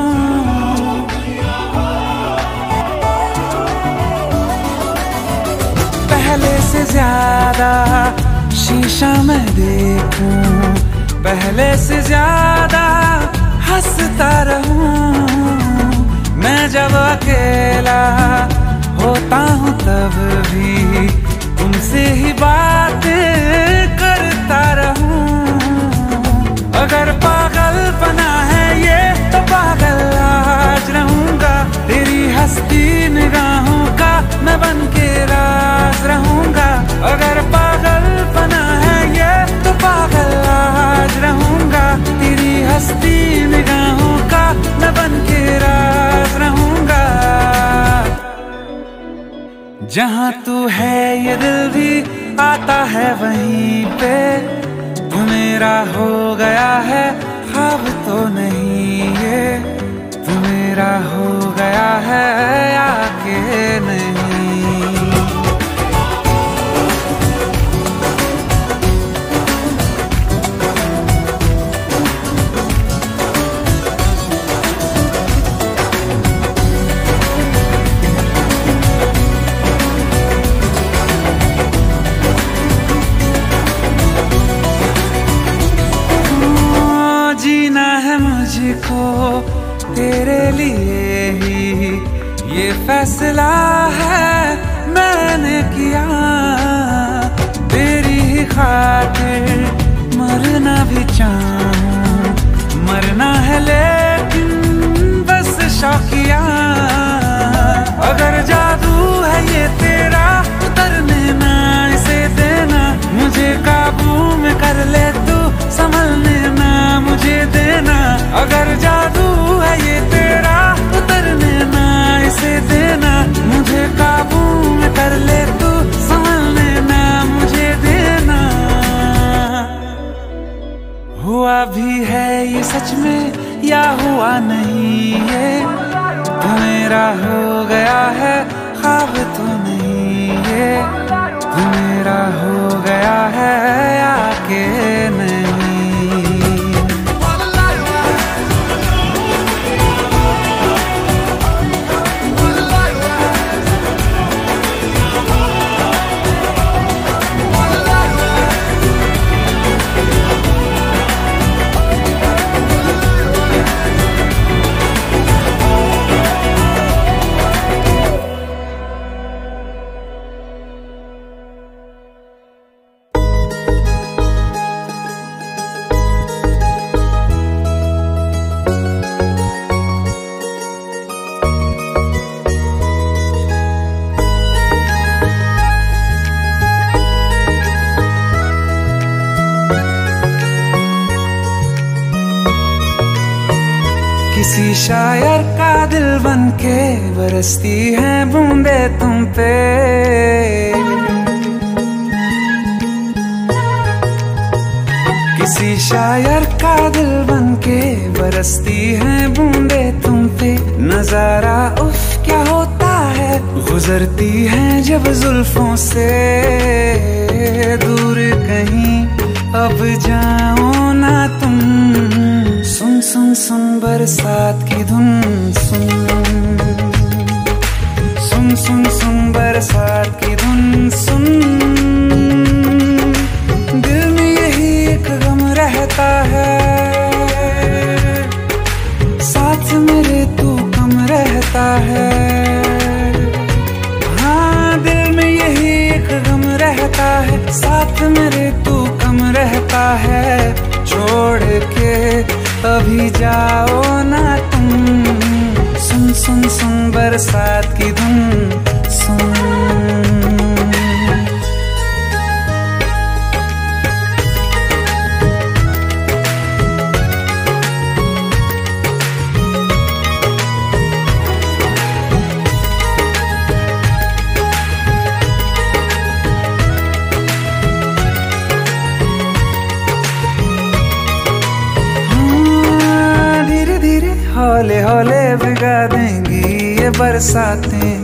पहले से ज्यादा शीशा में देखूं पहले से ज्यादा हंसता रहूं, मैं जब अकेला होता हूँ तब भी तुमसे ही बातें करता रहूं। अगर पागलपना है ये तो पागल आज रहूंगा, तेरी हंसती निगाहों का मैं बन के राज रहूंगा। अगर पागलपना है ये तो पागल आज रहूंगा, तेरी हंसती निगाहों का मैं बन के राज रहूंगा। जहाँ तू है ये दिल भी आता है वहीं पे, तू मेरा हो गया है ख्वाब तो नहीं ये तू मेरा हो गया है या के नहीं। जीना है मुझको तेरे लिए ही, ये फैसला है मैंने किया। तेरी ही खातिर मरना भी चाहूं, मरना है लेकिन बस शौकिया। अगर जादू है ये तेरा उतरने ना इसे देना, मुझे काबू में कर ले तू संभलने ना मुझे देना। अगर जादू है ये तेरा उतरने ना इसे देना, मुझे काबू में कर ले तू संभलने ना मुझे देना। हुआ भी है ये सच में या हुआ नहीं ये तू मेरा हो गया है ख्वाब तो नहीं ये तू मेरा हो गया है या के नहीं। किसी शायर का दिल बनके बरसती है बूंदे तुम पे, किसी शायर का दिल बनके बरसती है बूंदे तुम पे। नजारा उफ क्या होता है, गुजरती है जब जुल्फों से दूर कहीं अब जाओ ना तुम। सुन सुन सुन बरसात की धुन सुन, सुन सुन सुन बरसात की धुन सुन। दिल में यही एक गम रहता है, साथ मेरे तू कम रहता है। हाँ दिल में यही एक तू कम रहता है, छोड़ के अभी जाओ ना तुम। सुन सुन सुन बरसात की धुन सुन। हौले हौले भिगा देंगी ये बरसातें,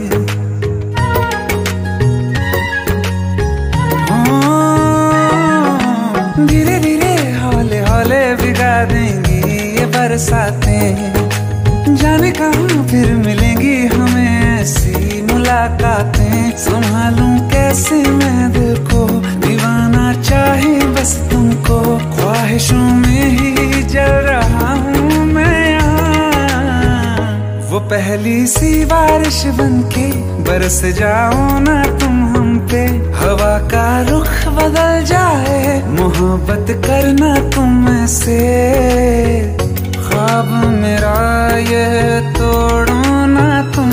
धीरे धीरे हौले हौले भिगा देंगी ये बरसातें। जाने कहाँ फिर मिलेंगी हमें ऐसी मुलाकातें, संभालूं कैसे मैं दिल को, दीवाना चाहे बस तुमको। ख्वाहिशों में ही जल रहा हूँ मैं वो पहली सी बारिश बनके, बरस जाओ ना तुम हम पे। हवा का रुख बदल जाए, मोहब्बत करना तुम ऐसे। ख्वाब मेरा ये तोड़ो ना तुम।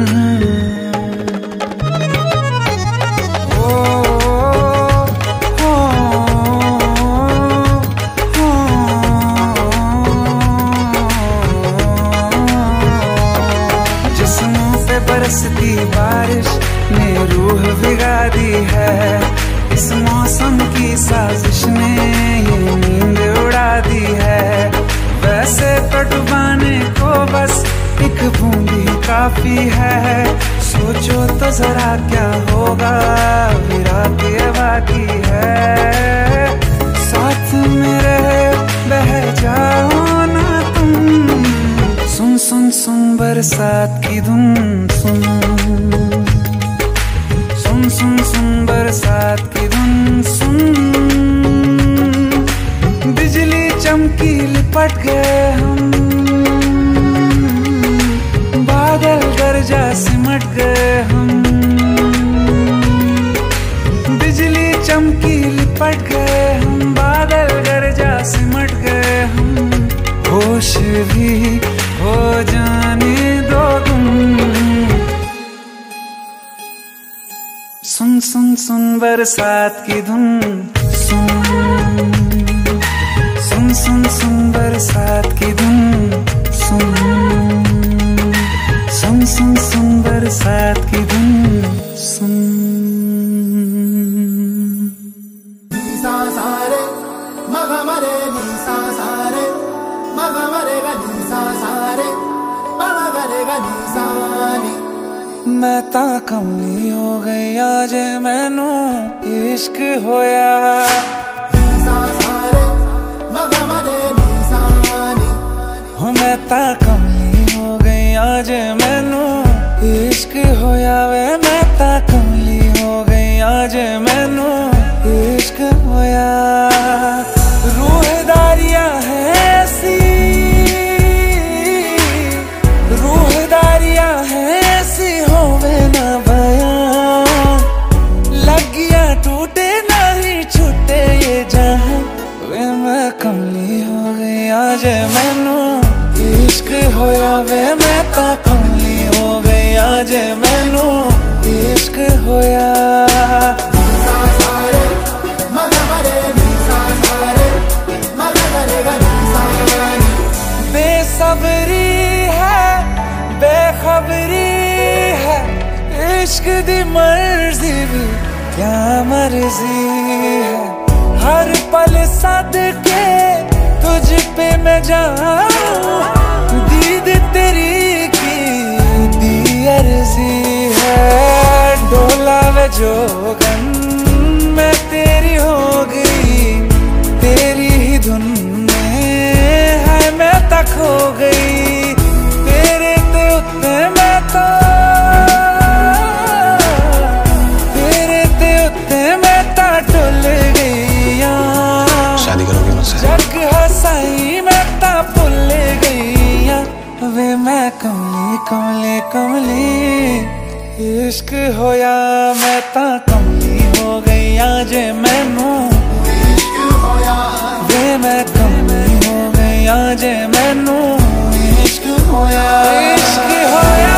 बरसती बारिश ने रूह भिगा दी है, इस मौसम की साजिश ने ये नींद उड़ा दी है। वैसे तो डुबाने को बस एक बूंदी काफी है, सोचो तो जरा क्या होगा, अभी रात ये बाकी है। साथ मेरे बह जाओ ना तुम। सुन सुन सुन बरसात की धुन सुन। सुन सुन सुन बरसात की धुन सुन। बिजली चमकी लिपट गए हम, बादल गरजा सिमट गए हम। बिजली चमकी लिपट गए हम, बादल गरजा सिमट गए हम। होश भी हो जाने दो तुम। सुन सुन सुन बरसात की धुन सुन। सुन सुन सुन बरसात की धुन सुन। सुन सुन सुन बरसात की धुन सुन। मैं ता कमली हो गई आज मैनू इश्क होया। मैं ता कमली हो गई आज मैनू इश्क होया वे। मैं ता कमली हो गई आज मैनू इश्क होया। रूहदारियां है ऐसी, रूहदारियां है ऐसी होवे ना बयां। लगिया टूटे नहीं छूटे ये जहां वे। मैं कमली हो गई आज मैनू इश्क होया वे। मैं ता कमली हो गई आज मैनू इश्क होया। बेसब्री है बेखबरी है, इश्क दी मर्जी भी क्या मर्जी है। हर पल सदके तुझ पे मैं जाऊं, दीद तेरी की दी अर्जी है। डोला वे जोगन मैं तेरी हो गई, तेरी ही धुन में है मैं तक हो गई। तेरे ते उत्ते मैं तो, तेरे ते उत्ते मैं ता डुल गई। शादी करोगे मुझसे? जग हसाई मैं ता भुल गई वे। मैं कमली कमली कमली इश्क होया। मैं ता कमली हो गई आज मैनू जे मैनू इश्क होया, इश्क होया।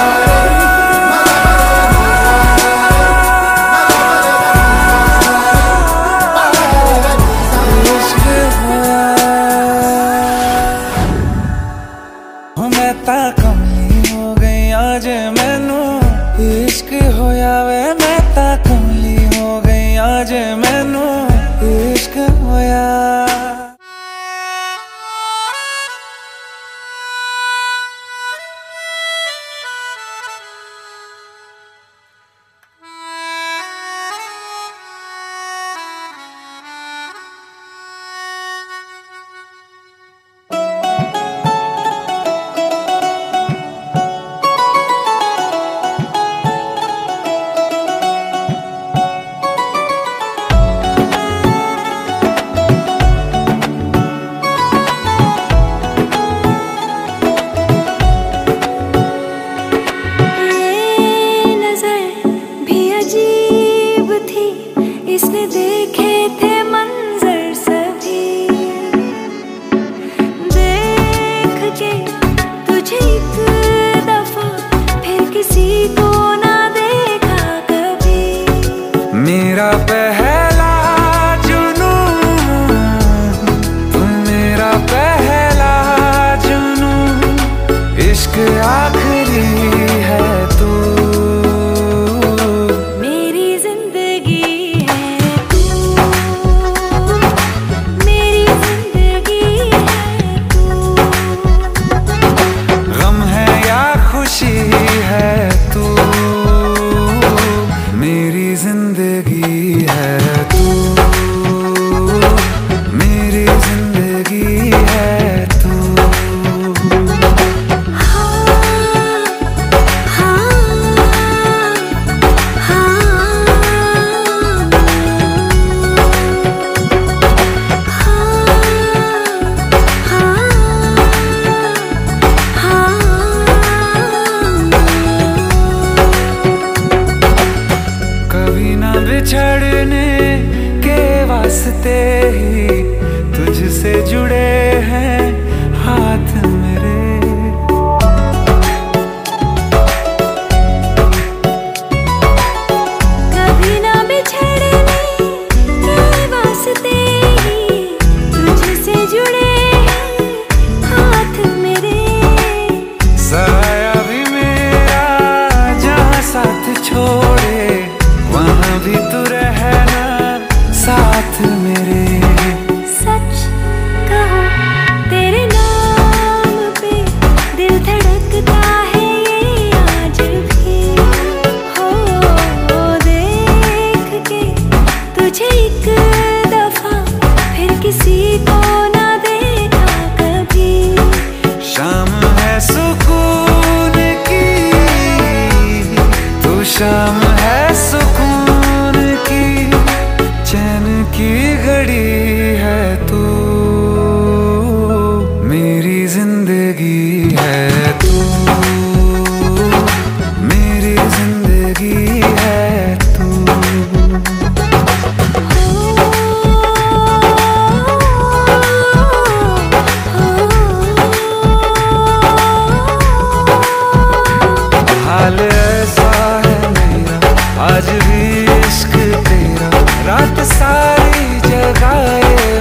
मैं ता कमली हो गई आज मैनू इश्क होया वे, मैं ता कमली हो गई आज मैनू इश्क होया। इसने देखे थे मंजर सभी, देख के तुझे एक दफा फिर किसी को ना देखा कभी। मेरा पहला जुनून तुम, मेरा पहला जुनून, इश्क आखिरी है तू। बिछड़ने के वास्ते ही तुझसे जुड़े हैं हाथ मेरे। कभी ना बिछड़ने के वास्ते ही तुझसे जुड़े हैं हाथ मेरे। साया भी मेरा जहाँ साथ छोड़े वहाँ भी तू रहना साथ मेरे। सच कहो तेरे नाम पे दिल धड़कता है ये आज भी। हो देख के तुझे एक दफा फिर किसी को ना देखा कभी। शाम है सुकून की, तू शाम है सुकून की, चैन की घड़ी है तू, मेरी जिंदगी है तू, मेरी जिंदगी है तू। हाल ऐसा है मेरा आज भी इश्क तेरा, रात सारी जगाए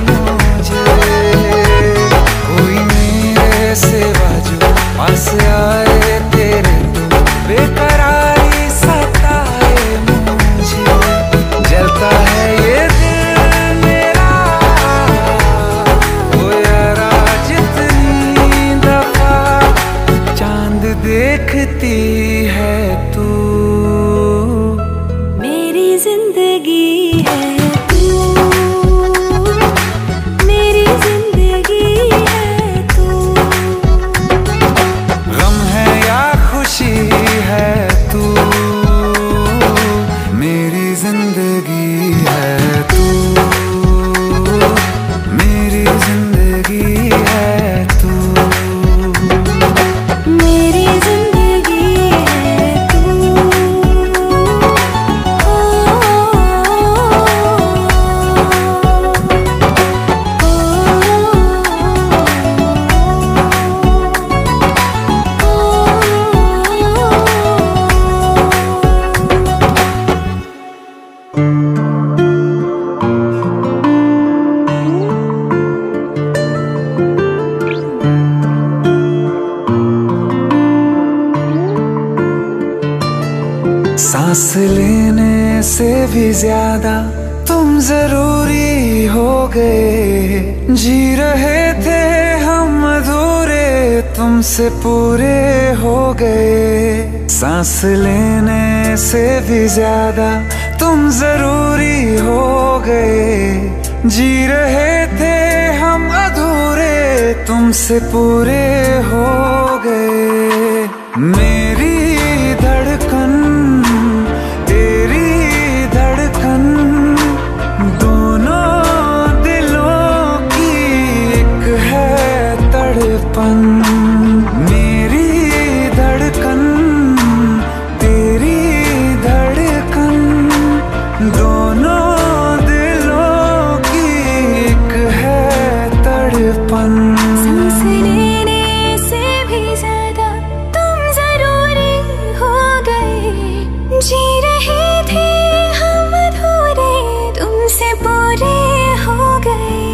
सांस लेने से भी ज्यादा तुम जरूरी हो गए। जी रहे थे हम अधूरे, तुमसे पूरे हो गए। सांस लेने से भी ज्यादा तुम जरूरी हो गए। जी रहे थे हम अधूरे, तुमसे पूरे हो गए। मेरी धड़कन तेरी धड़कन, दोनों दिलों की एक है तड़पन। मेरी धड़कन तेरी धड़कन, दोनों दिलों की एक है तड़पन। सांस लेने से भी ज्यादा तुम जरूरी हो गए। जी रहे थे हम अधूरे, तुमसे पूरे हो गए।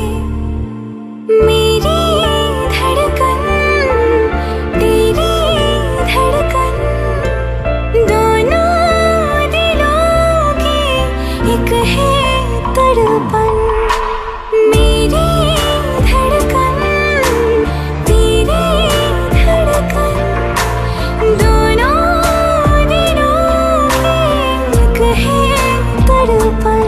मेरी धड़कन तेरी धड़कन, दोनों दिलों की एक है तड़पन। मेरी धड़कन तेरी धड़कन, दोनों दिलों की एक है तड़पन।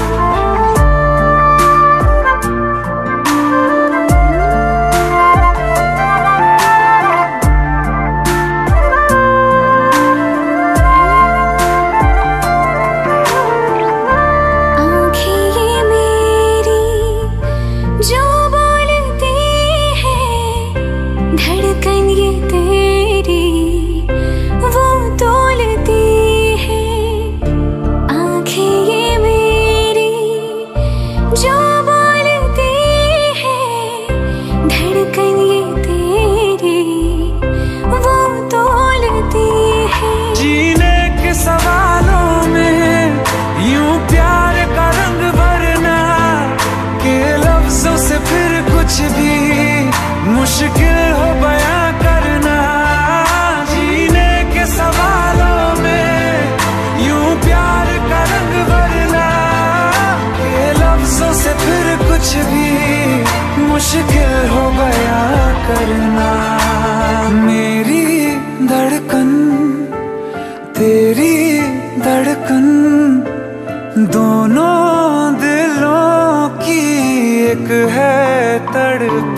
आँखें ये मेरी जो बोलती है, धड़कन ये तेरी वो तोलती है। आँखें ये मेरी जो बोलती है, धड़कन ये तेरी वो तोलती है। जीने के सवालों में यूं प्यार का रंग भरना, के लफ्जों से फिर कुछ भी मुश्किल हो बयां करना। जीने के सवालों में यूं प्यार का रंग भरना, के लफ्जों से फिर कुछ भी मुश्किल हो बयां करना। मेरी धड़कन तेरी धड़कन, दोनों दिलों की एक है तड़पन।